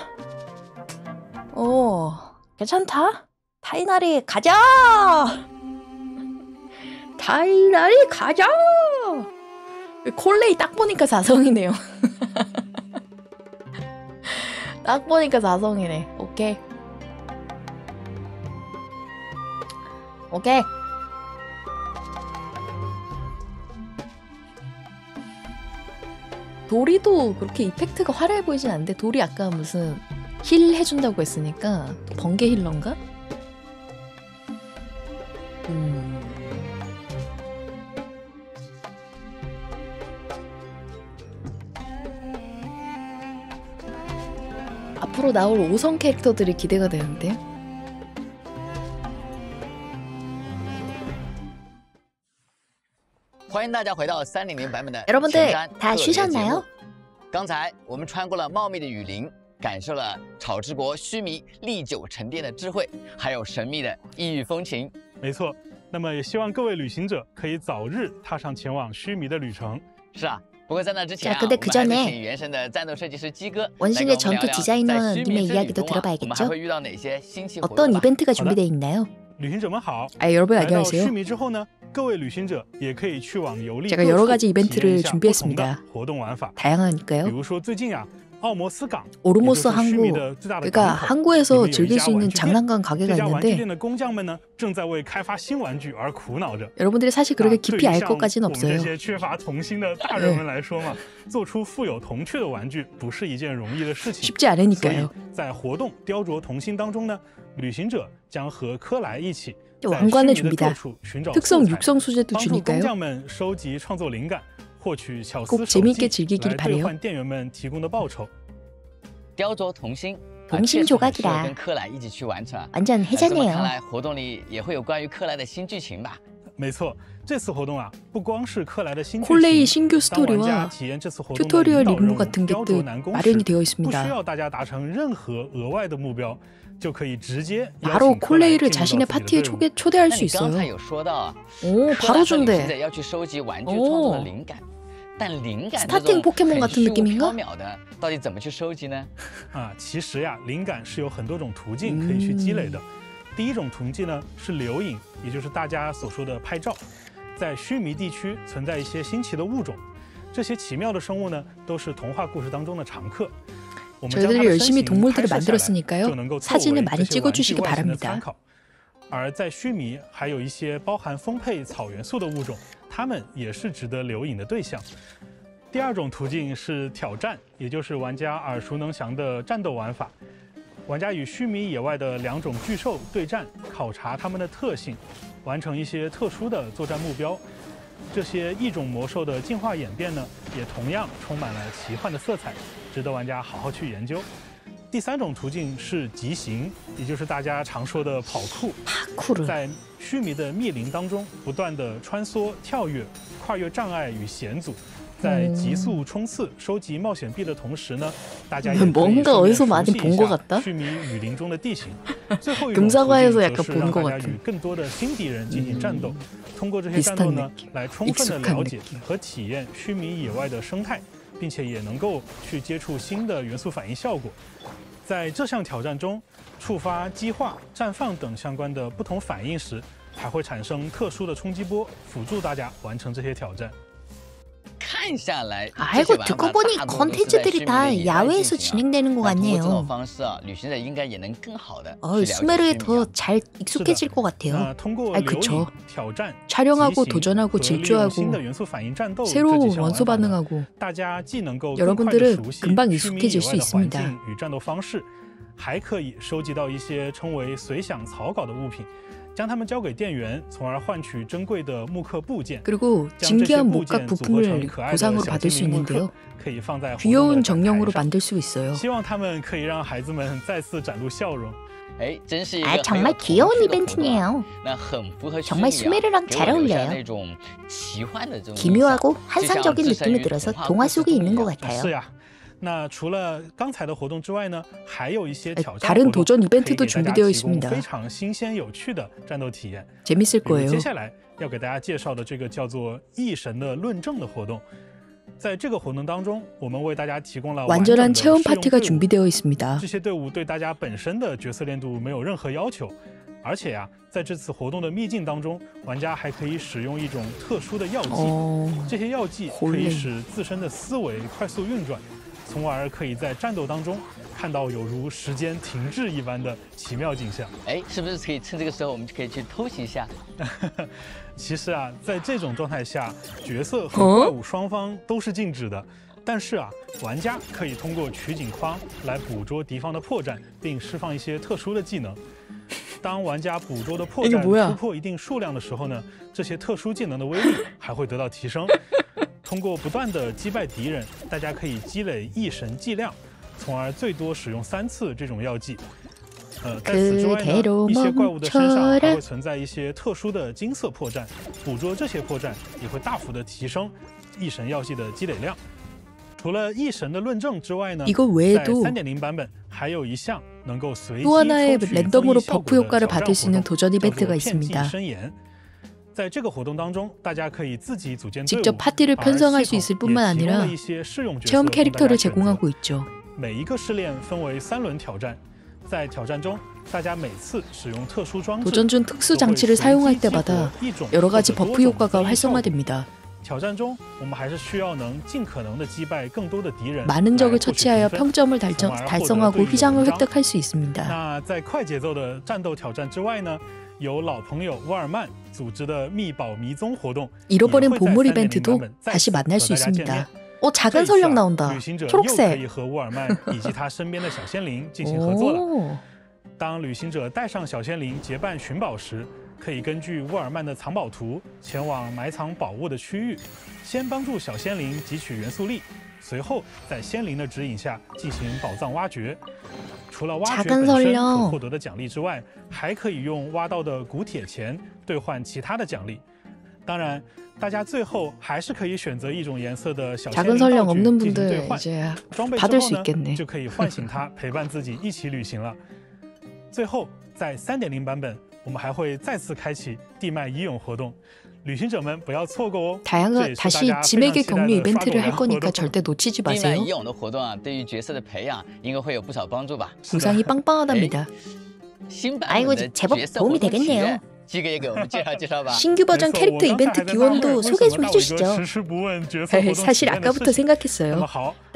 [SPEAKER 1] 괜찮다. 타이날이 가자! 타이날이 가자! 콜레이 딱 보니까 4성이네요. 딱 보니까 4성이네. 오케이. 오케이. 도리도 그렇게 이펙트가 화려해 보이진 않는데 도리 아까 무슨 힐 해준다고 했으니까 번개 힐러인가? 앞으로 나올 5성 캐릭터들이 기대가 되는데. 여러분들 다 쉬셨나요?
[SPEAKER 2] 刚才我们穿过了茂密的雨林，感受了草之国须弥历久沉淀的智慧，还有神秘的异域风情。
[SPEAKER 10] 没错，那么也希望各位旅行者可以早日踏上前往须弥的旅程。
[SPEAKER 2] 是啊。
[SPEAKER 1] 자, 근데 그 전에 원신의 전투 디자이너님의 이야기도 들어봐야겠죠? 어떤 이벤트가 준비되어 있나요? 여러분 안녕하세요. 제가 여러 가지 이벤트를 준비했습니다. 다양하니까요. 오르모스 항구, 그러니까 항구에서 즐길 수 있는 장난감 가게가 있는데 여러분들이 사실 그렇게 깊이 알 것까지는 없어요. 쉽지 않으니까요. 왕관을 줍니다. 특성 육성 소재도 주니까요. 꼭 재미있게 즐기길 바래요. 동심 조각이라 완전 해자네요.
[SPEAKER 10] 没错，这次活动啊，不光是克莱的新剧
[SPEAKER 1] 콜레이 신규 스토리와 튜토리얼 임무 같은 게 또 마련이 되어 있습니다. 바로 콜레이를 자신의 파티에 초대할 수 있어요. 오, 바로 준대. 오, 스타팅 포켓몬 같은 느낌인가?
[SPEAKER 10] 其实呀，灵感是有很多种途径可以去积累的。第一种途径呢是留影，也就是大家所说的拍照。在须弥地区存在一些新奇的物种，这些奇妙的生物呢都是童话故事当中的常客。
[SPEAKER 1] 저희들이 열심히 동물들을 만들었으니까요. 사진을 많이 찍어주시기 바랍니다.
[SPEAKER 10] 而在须弥还有一些包含丰沛草元素的物种，它们也是值得留影的对象。第二种途径是挑战，也就是玩家耳熟能详的战斗玩法。玩家与须弥野外的2种巨兽对战，考察它们的特性，完成一些特殊的作战目标。 这些异种魔兽的进化演变呢，也同样充满了奇幻的色彩，值得玩家好好去研究。第3种途径是疾行，也就是大家常说的跑酷。在须弥的密林当中，不断的穿梭、跳跃、跨越障碍与险阻，在急速冲刺、收集冒险币的同时呢，大家也可以熟悉一下须弥雨林中的地形。最后一种途径则是让大家与更多的新敌人进行战斗，通过这些战斗呢，来充分的了解和体验须弥野外的生态，并且也能够去接触新的元素反应效果。在这项挑战中，触发激化、绽放等相关的不同反应时，还会产生特殊的冲击波，辅助大家完成这些挑战。
[SPEAKER 2] 看下来，
[SPEAKER 1] 아이고 듣고 보니 컨텐츠들이 다 야외에서 진행되는 것 같네요. 수메르에 더 잘 익숙해질 것 같아요. 그쵸. 촬영하고 도전하고 질주하고 새로운 원소 반응하고 여러분들은 금방 익숙해질 수 있습니다.
[SPEAKER 10] 还可以收集到一些称为随想草稿的物品，将它们交给店员，从而换取珍贵的木刻部件。
[SPEAKER 1] 그리고 진귀한 목각 부품을 보상으로 받을 수 있는데요. 귀여운 정령으로 만들 수 있어요.
[SPEAKER 10] 希望他们可以让孩子们再次展露笑容。
[SPEAKER 1] 정말 귀여운 이벤트네요. 정말 수메르랑 잘 어울려요. 기묘하고 환상적인 느낌이 들어서 동화 속에 있는 것 같아요.
[SPEAKER 10] 那除了刚才的活动之外呢，还有一些挑战
[SPEAKER 1] 다른 도전 이벤트도 준비되어 있습니다.
[SPEAKER 10] 非常新鲜有趣的战斗体验。
[SPEAKER 1] 재밌을 거예요.
[SPEAKER 10] 接下来要给大家介绍的这个叫做异神的论证的活动，在这个活动当中，我们为大家提供了
[SPEAKER 1] 완전한 체험 파티가 준비되어 있습니다.
[SPEAKER 10] 这些队伍对大家本身的角色练度没有任何要求，而且呀，在这次活动的秘境当中，玩家还可以使用一种特殊的药剂，这些药剂可以使自身的思维快速运转。 从而可以在战斗当中看到有如时间停滞一般的奇妙景象。
[SPEAKER 2] 哎，是不是可以趁这个时候我们就可以去偷袭一下？
[SPEAKER 10] 其实啊，在这种状态下，角色和怪物双方都是静止的。但是啊，玩家可以通过取景框来捕捉敌方的破绽，并释放一些特殊的技能。当玩家捕捉的破绽突破一定数量的时候呢，这些特殊技能的威力还会得到提升。 通过不断的击败敌人，大家可以积累异神剂量，从而最多使用3次这种药剂。在此之外呢，一些怪物的身上还会存在一些特殊的金色破绽，捕捉这些破绽也会大幅的提升异神药剂的积累量。除了异神的论证之外呢，在 3.0 版本还有一项能够随机抽取랜덤으로 버프 효과를 받을 수 있는 도전 이벤트가 있습니다. 在这个活动当中，大家可以自己组建队伍，
[SPEAKER 1] 직접 파티를 편성할 수 있을 뿐만 아니라 체험 캐릭터를 제공하고 있죠.
[SPEAKER 10] 每一个试炼分为3轮挑战，在挑战中，大家每次使用特殊装置，
[SPEAKER 1] 도전 중 특수 장치를 사용할 때마다 여러 가지 버프 효과가 활성화됩니다.
[SPEAKER 10] 挑战中，我们还是需要能尽可能的击败更多的敌人，
[SPEAKER 1] 많은 적을 처치하여 평점을 달성하고 휘장을 획득할 수 있습니다.
[SPEAKER 10] 那在快节奏的战斗挑战之外呢，由老朋友沃尔曼组织的密宝迷踪活动，
[SPEAKER 1] 잃어버린 보물 이벤트도 다시 만날 수 있습니다. 작은 설령 나온다. 초록색.
[SPEAKER 10] 可以和沃尔曼以及他身边的小仙灵进行合作了。当旅行者带上小仙灵结伴寻宝时， 可以根据沃尔曼的藏宝图前往埋藏宝物的区域，先帮助小仙灵汲取元素力，随后在仙灵的指引下进行宝藏挖掘。除了挖掘本身可获得的奖励之外，还可以用挖到的古铁钱兑换其他的奖励。当然，大家最后还是可以选择一种颜色的小仙灵道具进行兑换。装备之后呢，就可以唤醒它陪伴自己一起旅行了。最后，在 3.0 版本， 我们还会再次开启地脉遗勇活动，旅行者们不要错过哦。
[SPEAKER 1] 다시 지맥의 격려 이벤트를 할 거니까 절대 놓치지 마세요.
[SPEAKER 2] 地脉遗勇的活动啊，对于角色的培养应该会有不少帮助吧。
[SPEAKER 1] 보상이 빵빵하답니다. 아이고 제법 도움이 되겠네요. 신규 버전 캐릭터 이벤트 기원도 소개 좀 해주시죠. 사실 아까부터 생각했어요.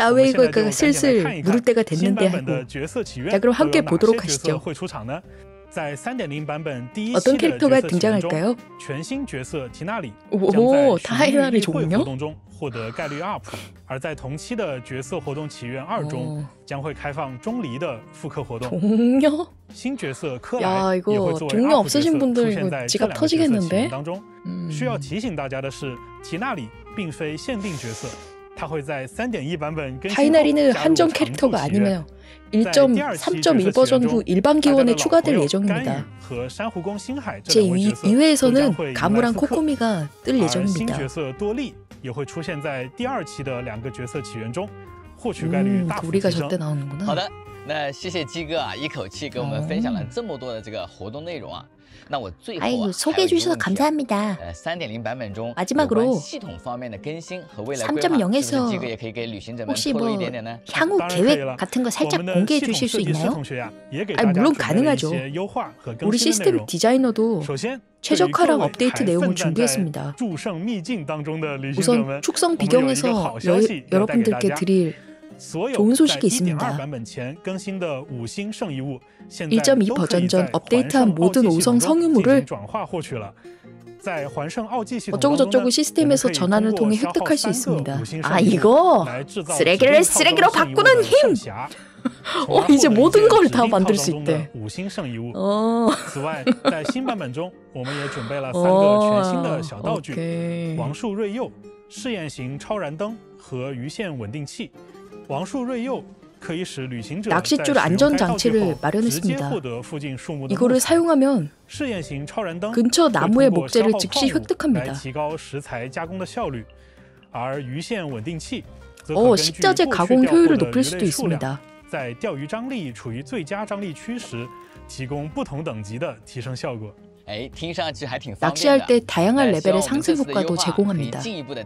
[SPEAKER 1] 나웨이거가 슬슬 물을 때가 됐는데 하고. 자 그럼 함께 보도록 하시죠.
[SPEAKER 10] 在 3.0 版本第一期
[SPEAKER 1] 어떤
[SPEAKER 10] 的
[SPEAKER 1] 캐릭터가
[SPEAKER 10] 角色起源中
[SPEAKER 1] 등장할까요?
[SPEAKER 10] 全新角色缇娜里
[SPEAKER 1] 오,
[SPEAKER 10] 将在许
[SPEAKER 1] 타이나리
[SPEAKER 10] 议会
[SPEAKER 1] 종료?
[SPEAKER 10] 活动中获得概率 up， 而在同期的角色活动起源2中将会开放钟离的复刻活动。
[SPEAKER 1] 종료?
[SPEAKER 10] 新角色柯莱
[SPEAKER 1] 야
[SPEAKER 10] 也会
[SPEAKER 1] 이거
[SPEAKER 10] 作为
[SPEAKER 1] 종료
[SPEAKER 10] up 角色
[SPEAKER 1] 없으신
[SPEAKER 10] 出
[SPEAKER 1] 분들
[SPEAKER 10] 现
[SPEAKER 1] 이거
[SPEAKER 10] 在这
[SPEAKER 1] 지갑
[SPEAKER 10] 两个角色起源
[SPEAKER 1] 터지겠는데?
[SPEAKER 10] 当中。需要提醒大家的是，缇娜里并非限定角色，它会在 3.1 版本更新后
[SPEAKER 1] 타이나리는
[SPEAKER 10] 加入
[SPEAKER 1] 한정
[SPEAKER 10] 常驻
[SPEAKER 1] 캐릭터가
[SPEAKER 10] 起源。
[SPEAKER 1] 아니며 1.3.1 버전 후 일반 기원에 추가될 예정입니다. 제2회에서는 가무랑 코코미가 뜰 예정입니다.
[SPEAKER 10] 新角色多莉也会出现在第2期的两个角色起源中，获取概率大幅提
[SPEAKER 1] 도리가
[SPEAKER 10] 升。
[SPEAKER 1] 저때 나오는구나.
[SPEAKER 2] 好的，那谢谢鸡哥啊，一口气给我们分享了这么多的这个活动内容啊。那我最后
[SPEAKER 1] 아이고 소개해 주셔서 감사합니다.
[SPEAKER 2] 3.0 版本中
[SPEAKER 1] 마지막으로
[SPEAKER 2] 系统方面的更新和未来规划，
[SPEAKER 1] 3.0에서
[SPEAKER 2] 这个也可以给旅行者们
[SPEAKER 1] 혹시
[SPEAKER 2] 透露
[SPEAKER 1] 뭐
[SPEAKER 2] 一点点呢？
[SPEAKER 1] 향후 계획 같은 거 살짝 공개해 주실 수 있나요? 아니, 물론 가능하죠. 우리 시스템 디자이너도 최적화랑 업데이트 내용을 준비했습니다. 우선 축성 비경에서 여러분들께 드릴 좋은 소식이 있습니다. 1.2 버전 전 업데이트한 모든 5성 성유물을 어쩌고저쩌고 시스템에서 전환을 통해 획득할 수 있습니다. 아 이거 쓰레기를 쓰레기로 바꾸는 힘! 이제 모든 걸 다 만들 수 있대.
[SPEAKER 10] 此外，在新版本中，我们也准备了3个全新的小道具：王树瑞柚、试验型超燃灯和鱼线稳定器。王树瑞柚
[SPEAKER 1] 낚싯줄 안전 장치를 마련했습니다. 이거를 사용하면 근처 나무의 목재를 즉시 획득합니다. 식자재 가공 효율을 높일 수도 있습니다. 낚시할 때 다양한 레벨의 상승 효과도 제공합니다.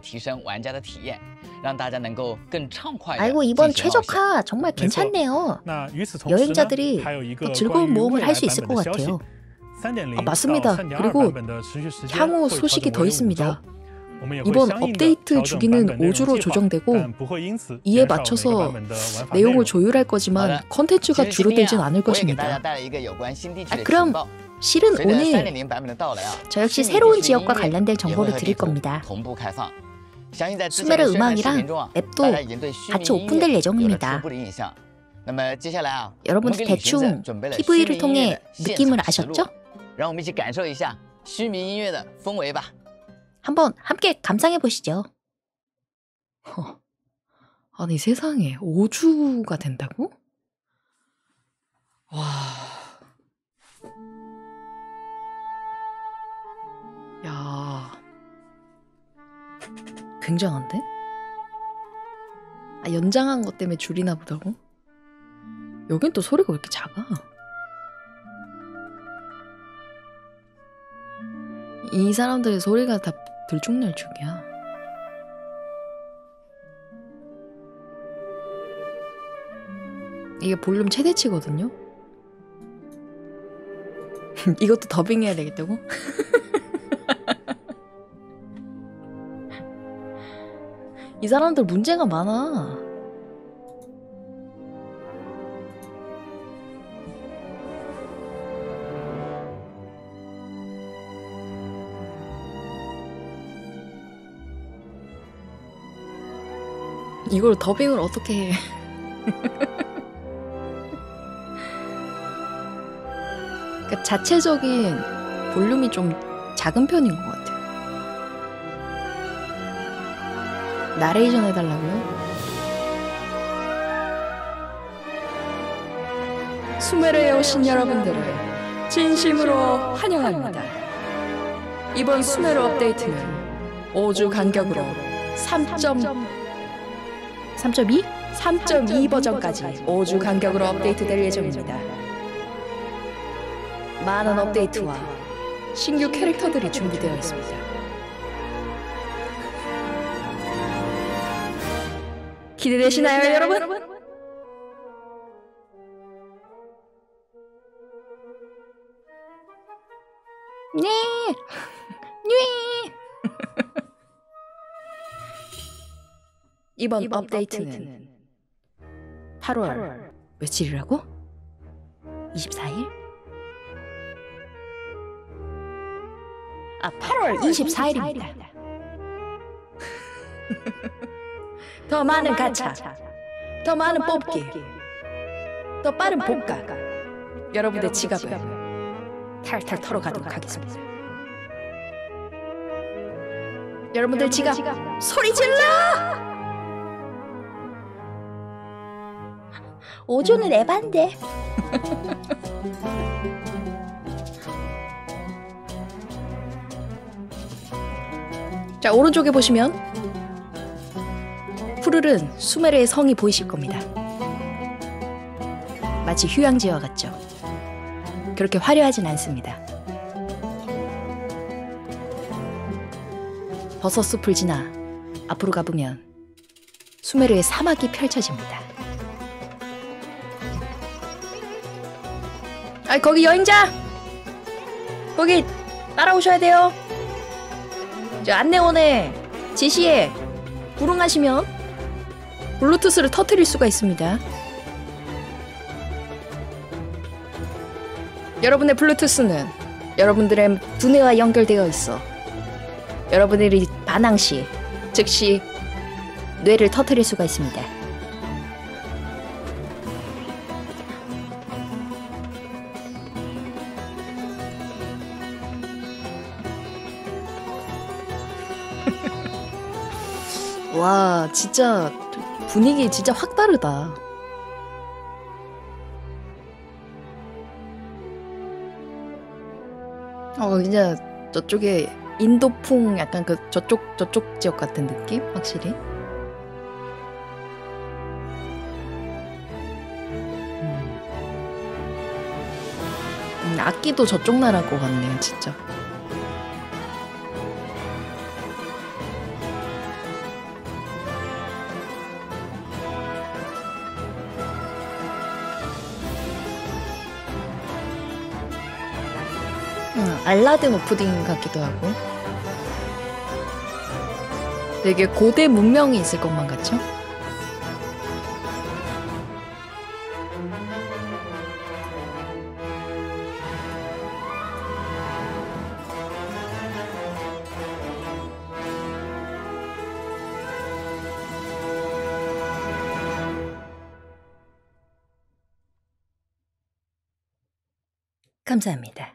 [SPEAKER 1] 아이고 이번 최적화 정말 괜찮네요. 여행자들이 또 즐거운 모험을 할 수 있을 것 같아요. 맞습니다. 그리고 향후 소식이 더 있습니다. 이번 업데이트 주기는 5주로 조정되고 이에 맞춰서 내용을 조율할 거지만 컨텐츠가 줄어들진 않을 것입니다. 그럼 실은 오늘 저 역시 새로운 지역과 관련된 정보를 드릴 겁니다. 수메르 음악이랑 앱도 같이 오픈될 예정입니다. 여러분들 대충 PV를 통해 느낌을 아셨죠? 한번 함께 감상해 보시죠. 아니 세상에 5주가 된다고? 와... 야... 굉장한데? 아, 연장한 것 때문에 줄이나 보다고? 여긴 또 소리가 왜 이렇게 작아? 이 사람들의 소리가 다 들쭉날쭉이야. 이게 볼륨 최대치거든요? 이것도 더빙해야 되겠다고? 이 사람들 문제가 많아. 이걸 더빙을 어떻게 해. 그러니까 자체적인 볼륨이 좀 작은 편인 것 같아요. 나레이션 해달라고요? 수메르에 오신 여러분들을 진심으로 환영합니다. 이번 수메르 업데이트는 5주 간격으로 3.2 버전까지 5주 간격으로 업데이트될 예정입니다. 많은 업데이트와 신규 캐릭터들이 준비되어 있습니다. 기대되시나요, 여러분? 네. 이번 업데이트는 8월 며칠이라고? 24일? 아, 8월 24일입니다. 더 많은 가차, 더 많은 뽑기, 더 빠른 복각, 여러분의 지갑을 탈탈 털어가도록 하겠습니다. 여러분들 지갑 소리 질러! 5조는 에반데. 자, 오른쪽에 보시면 푸르른 수메르의 성이 보이실 겁니다. 마치 휴양지와 같죠? 그렇게 화려하진 않습니다. 버섯숲을 지나 앞으로 가보면 수메르의 사막이 펼쳐집니다. 아, 거기 여행자! 거기 따라오셔야 돼요. 저 안내원의 지시에 불응하시면 블루투스를 터뜨릴 수가 있습니다. 여러분의 블루투스는 여러분들의 두뇌와 연결되어 있어 여러분들이 반항 시 즉시 뇌를 터뜨릴 수가 있습니다. 와, 진짜 분위기 진짜 확 다르다. 진짜 저쪽에 인도풍 약간 그 저쪽 지역 같은 느낌? 확실히. 악기도 저쪽 나라 거 같네요, 진짜. 알라딘 오프닝 같기도 하고 되게 고대 문명이 있을 것만 같죠? 감사합니다.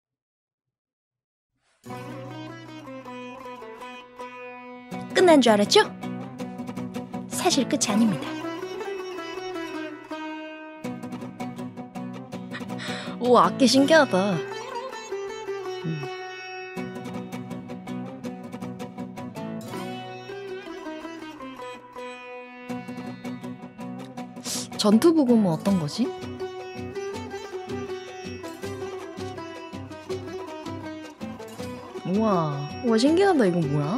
[SPEAKER 1] 끝난 줄 알았죠? 사실 끝이 아닙니다. 오, 악기 신기하다. 전투 부금은 어떤 거지? 우와, 우와 신기하다. 이거 뭐야?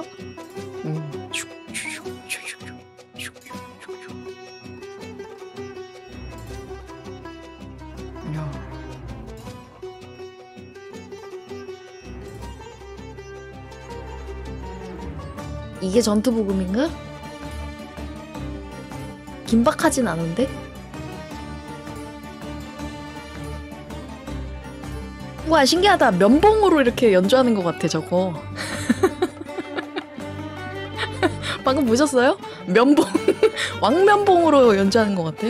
[SPEAKER 1] 이게 전투 부금인가? 긴박하진 않은데? 우와 신기하다. 면봉으로 이렇게 연주하는 것 같아 저거. 방금 보셨어요? 면봉 왕면봉으로 연주하는 것 같아.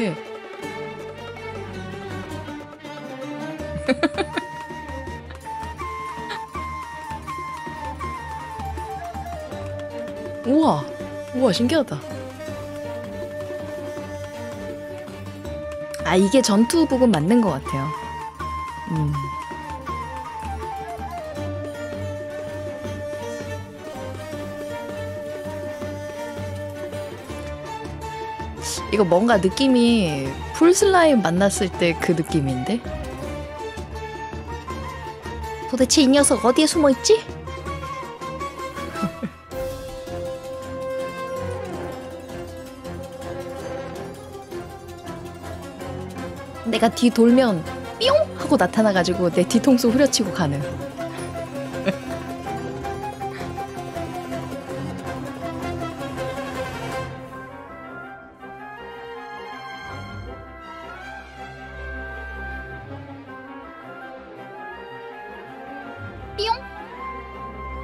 [SPEAKER 1] 우와 우와 신기하다. 아 이게 전투 부금 맞는 것 같아요. 이거 뭔가 느낌이 풀슬라임 만났을 때 그 느낌인데? 도대체 이 녀석 어디에 숨어있지? 내가 뒤 돌면 뿅! 하고 나타나가지고 내 뒤통수 후려치고 가는. 뿅!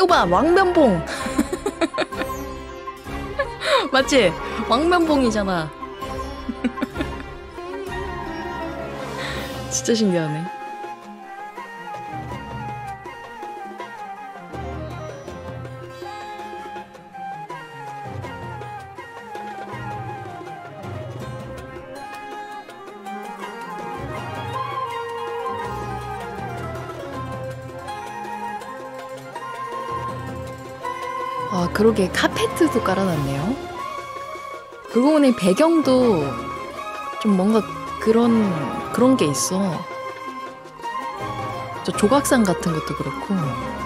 [SPEAKER 1] 이거 봐, 왕면봉. 맞지? 왕면봉이잖아. 진짜 신기하네. 아, 그러게 카페트도 깔아놨네요. 그러고 보니 배경도 좀 뭔가 그런 게 있어. 저 조각상 같은 것도 그렇고.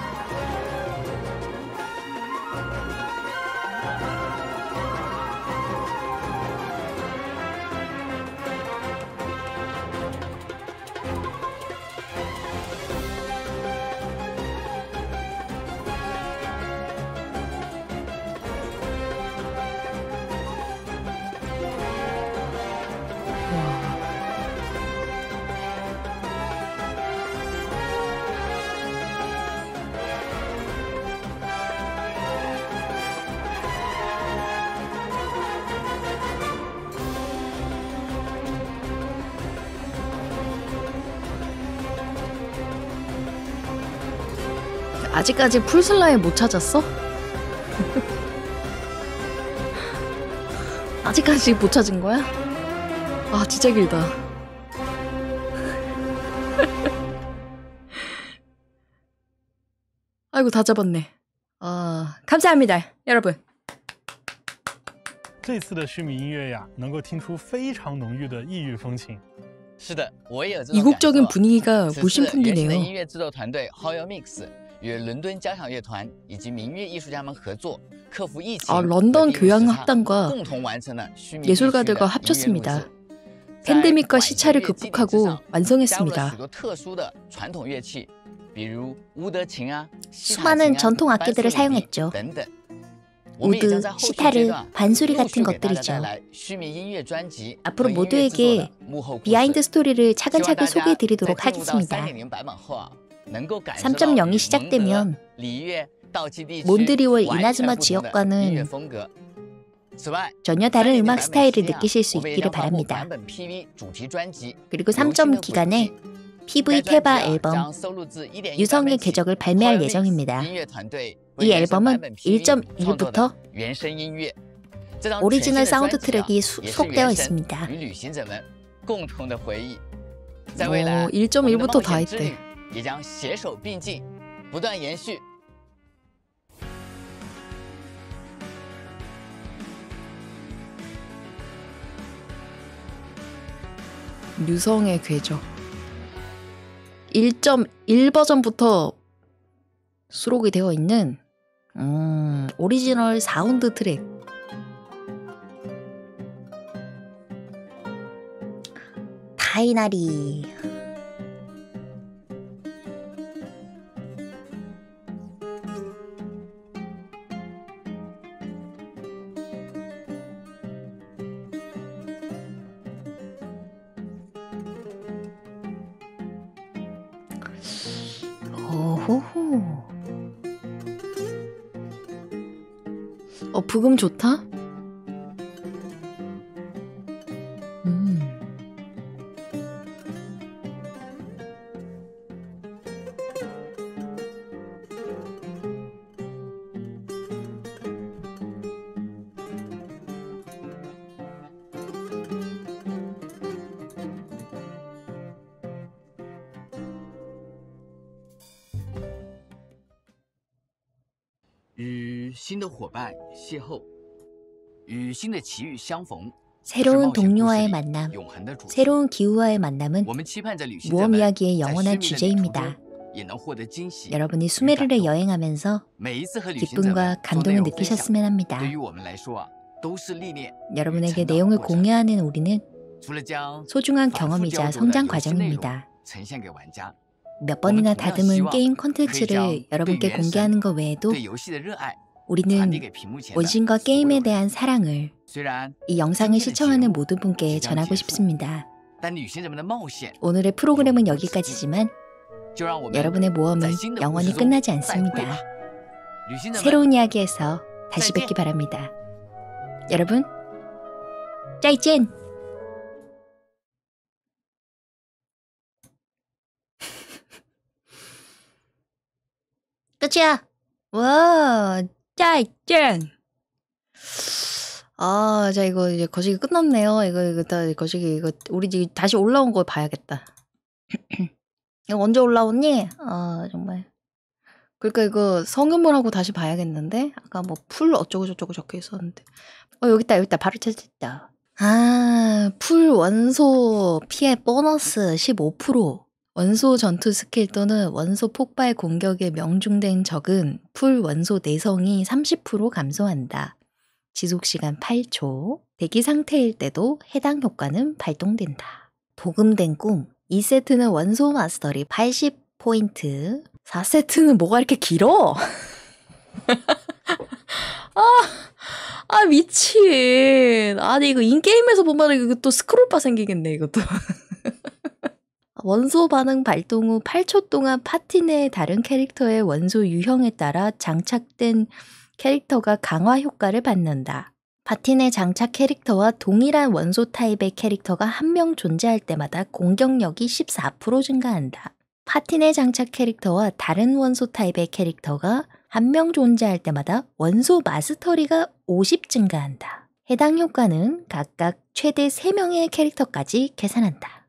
[SPEAKER 1] 아직까지 풀슬라임 못 찾았어? 아직까지 못 찾은 거야? 아, 진짜 길다. 아이고, 다 잡았네. 아, 감사합니다, 여러분.
[SPEAKER 10] 这次的虚拟音乐呀，能够听出非常浓郁的异域风情。
[SPEAKER 2] 是的，我也有这种感受。
[SPEAKER 1] 이국적인 분위기가 물씬 풍기네요.
[SPEAKER 2] 音乐制作团队 Hoyo Mix 与伦敦交响乐团以及民乐艺术家们合作，克服疫情
[SPEAKER 1] 런던 교향악단과 예술가들과 합쳤습니다. 팬데믹과 시차를 극복하고 완성했습니다.
[SPEAKER 4] 수많은 전통 악기들을 사용했죠. 우드, 시타르, 반소리 같은 것들이죠. 앞으로 모두에게 비하인드 스토리를 차근차근 소개해드리도록 하겠습니다. 3.0이 시작되면 몬드리올 이나즈마 지역과는 전혀 다른 음악 스타일을 느끼실 수 있기를 바랍니다. 그리고 3점 기간에 PV 테바 앨범 유성의 궤적을 발매할 예정입니다. 이 앨범은 1.1부터 오리지널 사운드 트랙이 수록되어 있습니다.
[SPEAKER 1] 1.1부터 다 했대.
[SPEAKER 2] 也将携手并进，不断延续。
[SPEAKER 1] 유성의 궤적 1.1 버전부터 수록이 되어 있는 오리지널 사운드 트랙. 타이나리. 오호호. 부금 좋다? 새로운 동료와의 만남, 새로운 기후와의 만남은 모험 이야기의 영원한 주제입니다. 여러분이 수메르를 여행하면서 기쁨과 감동을 느끼셨으면 합니다. 여러분에게 내용을 공유하는 우리는 소중한 경험이자 성장 과정입니다. 몇 번이나 다듬은 게임 콘텐츠를 여러분께 공개하는 것 외에도 우리는 원신과 게임에 대한 사랑을 이 영상을 시청하는 모든 분께 전하고 싶습니다. 오늘의 프로그램은 여기까지지만 여러분의 모험은 영원히 끝나지 않습니다. 새로운 이야기에서 다시 뵙기 바랍니다. 여러분, 짜이젠! 끝이야! 와, 짜이젠! 아, 자, 이거 이제 거시기 끝났네요. 이거 거시기, 이거, 우리 지금 다시 올라온 거 봐야겠다. 이거 언제 올라오니? 아, 정말. 그러니까 이거 성유물하고 다시 봐야겠는데? 아까 뭐 풀 어쩌고저쩌고 적혀 있었는데. 여기 있다. 바로 찾았다. 아, 풀 원소 피해 보너스 15%. 원소 전투 스킬 또는 원소 폭발 공격에 명중된 적은 풀 원소 내성이 30% 감소한다. 지속시간 8초. 대기 상태일 때도 해당 효과는 발동된다. 도금된 꿈. 2세트는 원소 마스터리 80포인트. 4세트는 뭐가 이렇게 길어? 미친. 아니, 이거 인게임에서 보면 이거 또 스크롤바 생기겠네, 이것도. 원소 반응 발동 후 8초 동안 파티 내의 다른 캐릭터의 원소 유형에 따라 장착된 캐릭터가 강화 효과를 받는다. 파티 내 장착 캐릭터와 동일한 원소 타입의 캐릭터가 한 명 존재할 때마다 공격력이 14% 증가한다. 파티 내 장착 캐릭터와 다른 원소 타입의 캐릭터가 한 명 존재할 때마다 원소 마스터리가 50 증가한다. 해당 효과는 각각 최대 3명의 캐릭터까지 계산한다.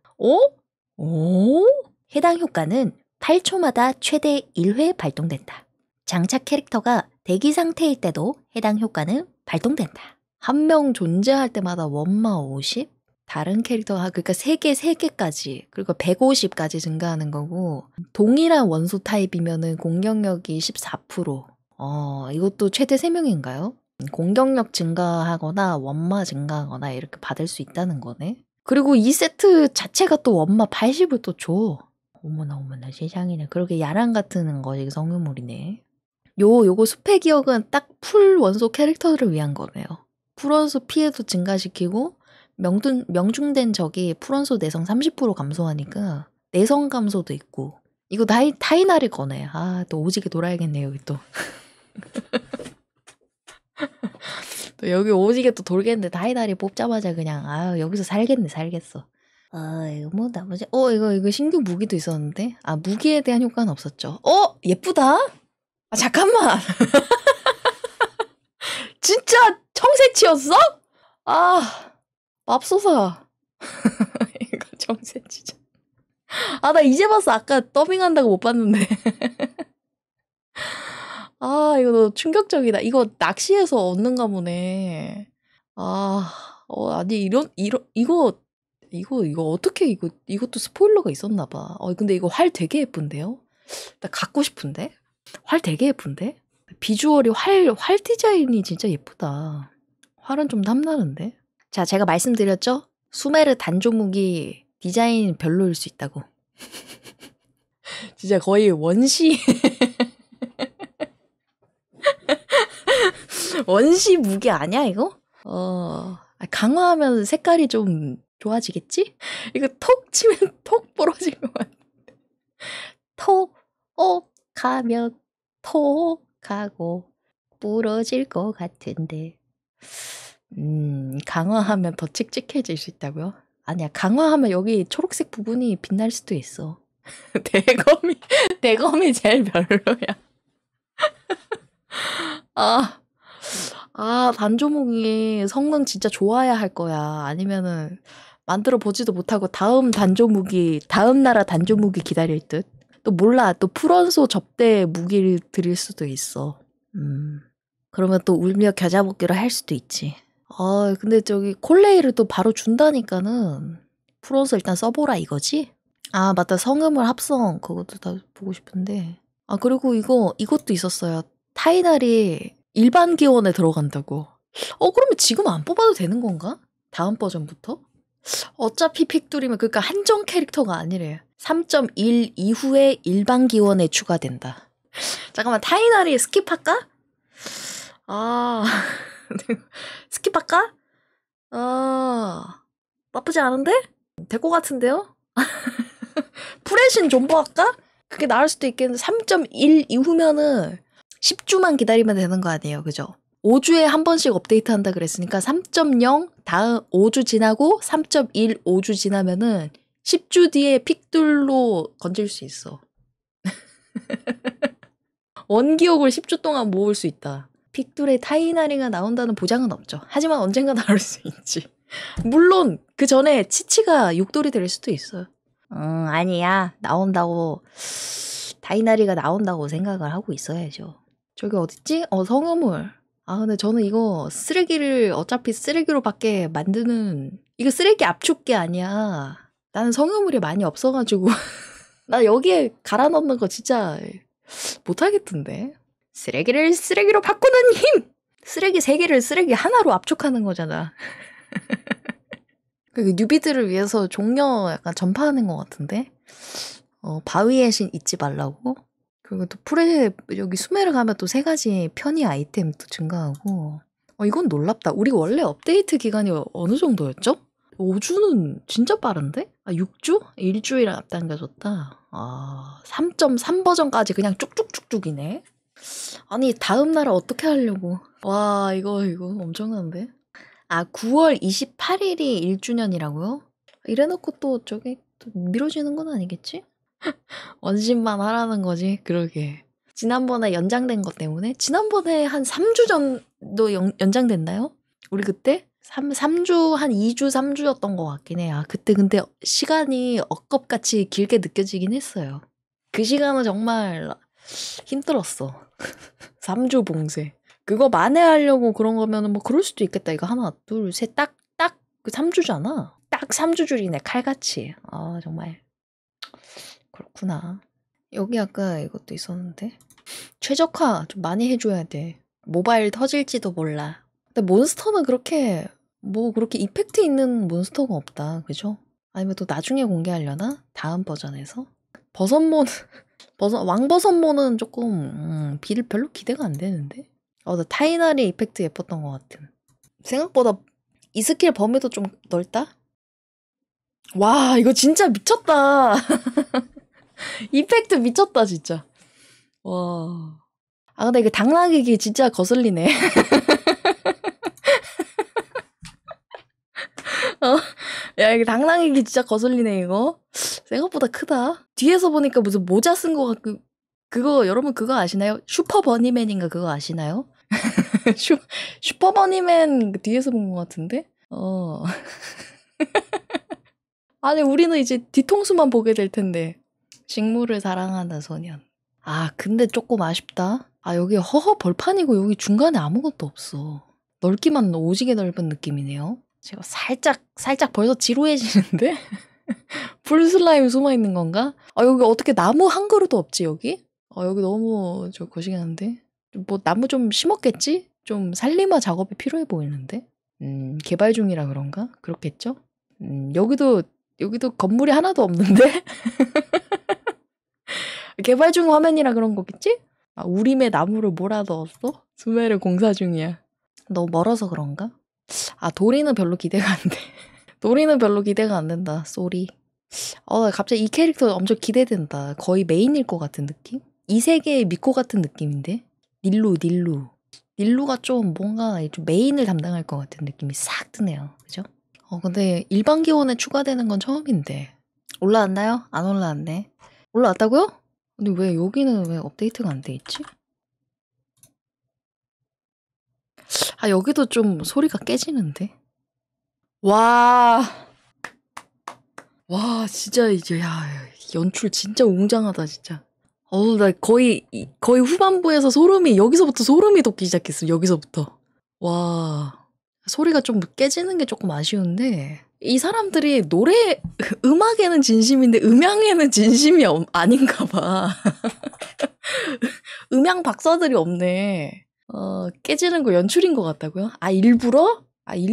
[SPEAKER 1] 해당 효과는 8초마다 최대 1회 발동된다. 장착 캐릭터가 대기 상태일 때도 해당 효과는 발동된다. 한 명 존재할 때마다 원마 50? 다른 캐릭터가 그러니까 3개까지 그리고 150까지 증가하는 거고 동일한 원소 타입이면은 공격력이 14%. 이것도 최대 3명인가요? 공격력 증가하거나 원마 증가하거나 이렇게 받을 수 있다는 거네. 그리고 이 세트 자체가 또 원마 80을 또 줘. 어머나 세상이네. 그렇게 야랑 같은 거 이게 성유물이네. 요거 수패 기억은 딱 풀 원소 캐릭터를 위한 거네요. 풀 원소 피해도 증가시키고 명중된 적이 풀 원소 내성 30% 감소하니까 내성 감소도 있고 이거 타이나리 거네. 또 오지게 돌아야겠네 여기 또. 또 여기 오지게 또 돌겠는데 타이나리 뽑자마자 그냥 여기서 살겠어. 이거 뭐 나머지 이거 신규 무기도 있었는데 무기에 대한 효과는 없었죠. 예쁘다. 잠깐만. 진짜 청새치였어? 맙소사. 이거 청새치죠. 나 이제 봤어. 아까 더빙한다고 못 봤는데. 이거 너무 충격적이다. 이거 낚시해서 얻는가 보네. 아니 이거 어떻게 이것도 스포일러가 있었나 봐. 근데 이거 활 되게 예쁜데요? 나 갖고 싶은데? 활 되게 예쁜데? 비주얼이 활 디자인이 진짜 예쁘다. 활은 좀 탐나는데? 자, 제가 말씀드렸죠? 수메르 단조 무기 디자인 별로일 수 있다고. 진짜 거의 원시 원시 무기 아니야 이거? 강화하면 색깔이 좀 좋아지겠지? 이거 톡 치면 톡 부러질 것 같아. 톡 하면 톡 하고 부러질 것 같은데. 강화하면 더 칙칙해질 수 있다고요? 아니야, 강화하면 여기 초록색 부분이 빛날 수도 있어. 대검이 제일 별로야. 단조무기 성능 진짜 좋아야 할 거야. 아니면은 만들어 보지도 못하고 다음 나라 단조무기 기다릴 듯. 또 몰라, 또 풀원소 접대 무기를 드릴 수도 있어. 그러면 또 울며 겨자 먹기로 할 수도 있지. 근데 저기 콜레이를 또 바로 준다니까는 풀원소 일단 써보라 이거지? 맞다, 성음을 합성 그것도 다 보고 싶은데. 그리고 이것도 있었어요. 타이날이 일반 기원에 들어간다고. 그러면 지금 안 뽑아도 되는 건가? 다음 버전부터? 어차피 픽돌이면 그러니까 한정 캐릭터가 아니래. 3.1 이후에 일반 기원에 추가된다. 잠깐만, 타이날이 스킵할까? 스킵할까? 나쁘지 않은데? 될 것 같은데요? 프레신 존버할까? 그게 나을 수도 있겠는데 3.1 이후면은 10주만 기다리면 되는 거 아니에요. 그죠? 5주에 한 번씩 업데이트 한다 그랬으니까 3.0 다음 5주 지나고 3.1 5주 지나면은 10주 뒤에 픽둘로 건질 수 있어. 원기옥을 10주 동안 모을 수 있다. 픽둘에 타이나리가 나온다는 보장은 없죠. 하지만 언젠가 나올 수 있지. 물론 그 전에 치치가 육돌이 될 수도 있어요. 아니야. 나온다고 타이나리가 나온다고 생각을 하고 있어야죠. 저기 어딨지? 성유물. 아 근데 저는 이거 쓰레기를 어차피 쓰레기로밖에 만드는 이거 쓰레기 압축기 아니야. 나는 성유물이 많이 없어가지고 나 여기에 갈아 넣는 거 진짜 못하겠던데. 쓰레기를 쓰레기로 바꾸는 힘! 쓰레기 3개를 쓰레기 하나로 압축하는 거잖아. 뉴비들을 위해서 종려 약간 전파하는 것 같은데. 바위의 신 잊지 말라고. 그리고 또 여기 수메르 가면 또 3가지 편의 아이템도 증가하고. 이건 놀랍다. 우리 원래 업데이트 기간이 어느 정도였죠? 5주는 진짜 빠른데? 6주? 1주일 앞당겨졌다. 3.3 버전까지 그냥 쭉쭉쭉쭉이네. 아니 다음 날을 어떻게 하려고. 와 이거 엄청난데? 9월 28일이 1주년이라고요? 이래놓고 또 저기 또 미뤄지는 건 아니겠지? 원심만 하라는 거지. 그러게. 지난번에 연장된 것 때문에 지난번에 한 3주 전도 연장됐나요? 우리 그때? 3주 한 2주 3주였던 것 같긴 해. 그때 근데 시간이 억겁같이 길게 느껴지긴 했어요. 그 시간은 정말 힘들었어. 3주 봉쇄. 그거 만회하려고 그런 거면은 뭐 그럴 수도 있겠다. 이거 하나 둘 셋 딱 3주잖아. 딱 3주 줄이네. 칼같이. 정말 그렇구나. 여기 아까 이것도 있었는데 최적화 좀 많이 해줘야 돼. 모바일 터질지도 몰라. 근데 몬스터는 그렇게 이펙트 있는 몬스터가 없다. 그죠? 아니면 또 나중에 공개하려나? 다음 버전에서? 왕버섯몬은 조금 별로 기대가 안 되는데? 나 타이나리 이펙트 예뻤던 것 같은. 생각보다 이 스킬 범위도 좀 넓다? 와 이거 진짜 미쳤다. 이펙트 미쳤다 진짜. 와. 근데 이거 당나귀기 진짜 거슬리네. 야 이거 당나귀기 진짜 거슬리네 이거. 생각보다 크다. 뒤에서 보니까 무슨 모자 쓴 거 같고. 그거 여러분 그거 아시나요? 슈퍼 버니맨인가 그거 아시나요? 슈퍼 버니맨 뒤에서 본 것 같은데? 아니 우리는 이제 뒤통수만 보게 될 텐데. 식물을 사랑하는 소년. 근데 조금 아쉽다. 여기 허허 벌판이고 여기 중간에 아무것도 없어. 넓기만 오지게 넓은 느낌이네요. 제가 살짝 벌써 지루해지는데? 풀슬라임 숨어있는 건가? 여기 어떻게 나무 한 그루도 없지 여기? 여기 너무 거시기한데? 뭐 나무 좀 심었겠지? 좀 살림화 작업이 필요해 보이는데? 개발 중이라 그런가? 그렇겠죠? 여기도 건물이 하나도 없는데? 개발 중 화면이라 그런 거겠지? 우림에 나무를 몰아 넣었어? 수메르 공사 중이야. 너무 멀어서 그런가? 도리는 별로 기대가 안 돼. 도리는 별로 기대가 안 된다. 쏘리. 갑자기 이 캐릭터 엄청 기대된다. 거의 메인일 것 같은 느낌? 이 세계의 미코 같은 느낌인데? 닐루가 좀 뭔가 좀 메인을 담당할 것 같은 느낌이 싹 드네요. 그죠? 근데 일반 기원에 추가되는 건 처음인데. 올라왔나요? 안 올라왔네. 올라왔다고요? 근데 왜 여기는 왜 업데이트가 안 돼 있지? 여기도 좀 소리가 깨지는데? 와 진짜 이제 연출 진짜 웅장하다 진짜. 나 거의 후반부에서 여기서부터 소름이 돋기 시작했어. 여기서부터. 와 소리가 좀 깨지는 게 조금 아쉬운데 이 사람들이 음악에는 진심인데 음향에는 진심이 아닌가 봐. 음향 박사들이 없네. 깨지는 거 연출인 것 같다고요? 일부러?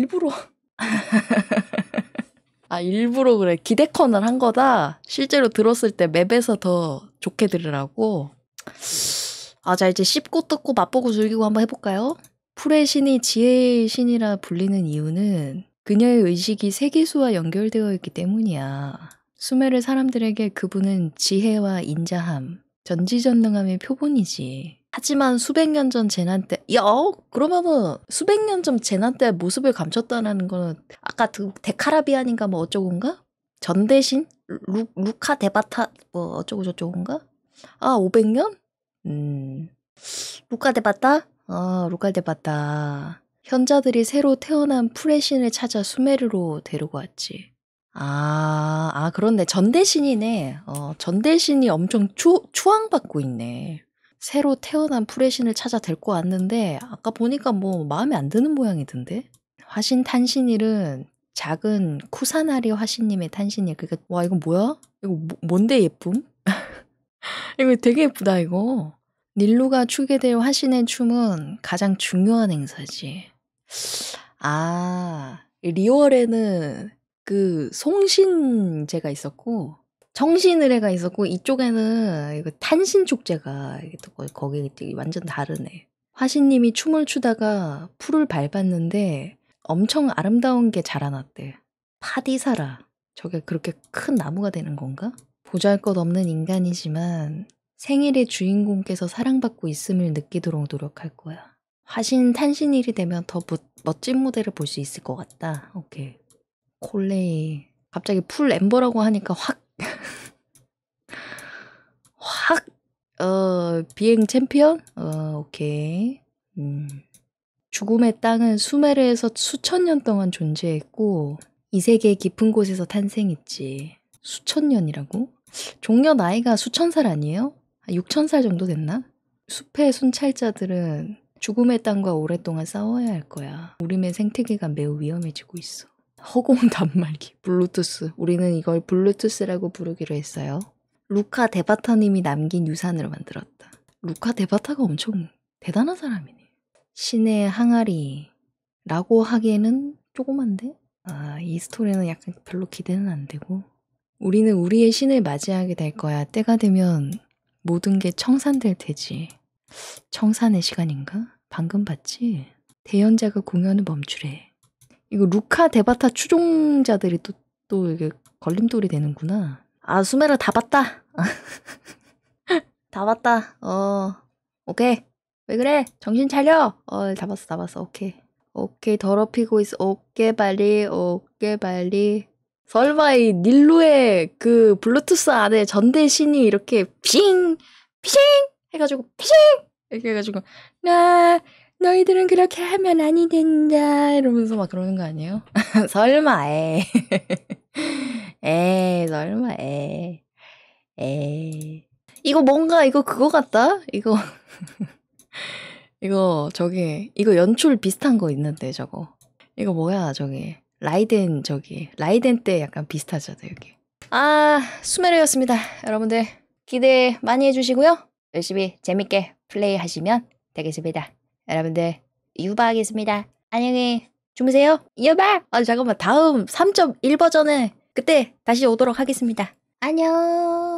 [SPEAKER 1] 일부러 그래. 기대컨을 한 거다. 실제로 들었을 때 맵에서 더 좋게 들으라고. 자 이제 씹고 뜯고 맛보고 즐기고 한번 해볼까요? 풀의 신이 지혜의 신이라 불리는 이유는 그녀의 의식이 세계수와 연결되어 있기 때문이야. 수메르 사람들에게 그분은 지혜와 인자함, 전지전능함의 표본이지. 하지만 수백 년 전 재난 때, 야, 그러면은 수백 년 전 재난 때 모습을 감췄다는 거는 아까 그 데카라비안인가 뭐 어쩌고인가? 전대신? 루카 데바타 뭐 어쩌고 저쩌고인가? 아, 500년? 루카 데바타? 아, 루카 데바타. 현자들이 새로 태어난 프레신을 찾아 수메르로 데리고 왔지. 그렇네. 전대신이네. 전대신이 엄청 추앙받고 있네. 새로 태어난 프레신을 찾아 데리고 왔는데 아까 보니까 뭐 마음에 안 드는 모양이던데. 화신 탄신일은 작은 쿠사나리 화신님의 탄신일. 그러니까 와 이거 뭐야? 이거 뭔데 예쁨? 이거 되게 예쁘다 이거. 닐루가 추게 될 화신의 춤은 가장 중요한 행사지. 리월에는 그 송신제가 있었고 청신의례가 있었고 이쪽에는 이거 탄신축제가 거기 완전 다르네. 화신님이 춤을 추다가 풀을 밟았는데 엄청 아름다운 게 자라났대. 파디사라. 저게 그렇게 큰 나무가 되는 건가? 보잘것없는 인간이지만 생일의 주인공께서 사랑받고 있음을 느끼도록 노력할 거야. 화신 탄신일이 되면 더 멋진 무대를 볼 수 있을 것 같다. 오케이. 콜레이. 갑자기 풀 엠버라고 하니까 비행 챔피언? 오케이. 죽음의 땅은 수메르에서 수천 년 동안 존재했고 이 세계의 깊은 곳에서 탄생했지. 수천 년이라고? 종려 나이가 수천 살 아니에요? 6천 살 정도 됐나? 숲의 순찰자들은 죽음의 땅과 오랫동안 싸워야 할 거야. 우림의 생태계가 매우 위험해지고 있어. 허공 단말기, 블루투스. 우리는 이걸 블루투스라고 부르기로 했어요. 루카 데바타님이 남긴 유산으로 만들었다. 루카 데바타가 엄청 대단한 사람이네. 신의 항아리라고 하기에는 조그만데? 이 스토리는 약간 별로 기대는 안 되고. 우리는 우리의 신을 맞이하게 될 거야. 때가 되면 모든 게 청산될 테지. 청산의 시간인가? 방금 봤지? 대연자가 공연을 멈추래. 이거 루카 데바타 추종자들이 또 이게 걸림돌이 되는구나. 수메르 다 봤다. 다 봤다. 오케이. 왜 그래? 정신 차려. 다 봤어. 오케이. 더럽히고 있어. 오케이 빨리. 설마 이 닐루의 그 블루투스 안에 전대신이 이렇게 핑 해가지고 핑 이렇게 해가지고 너희들은 그렇게 하면 아니 된다 이러면서 막 그러는 거 아니에요? 설마 설마 이거 뭔가 이거 그거 같다? 이거 연출 비슷한 거 있는데 저거 이거 뭐야 저기 라이덴 때 약간 비슷하잖아 여기. 수메르였습니다. 여러분들 기대 많이 해주시고요. 열심히 재밌게 플레이하시면 되겠습니다. 여러분들 유바하겠습니다. 안녕히 주무세요. 유바. 잠깐만 다음 3.1 버전은 그때 다시 오도록 하겠습니다. 안녕.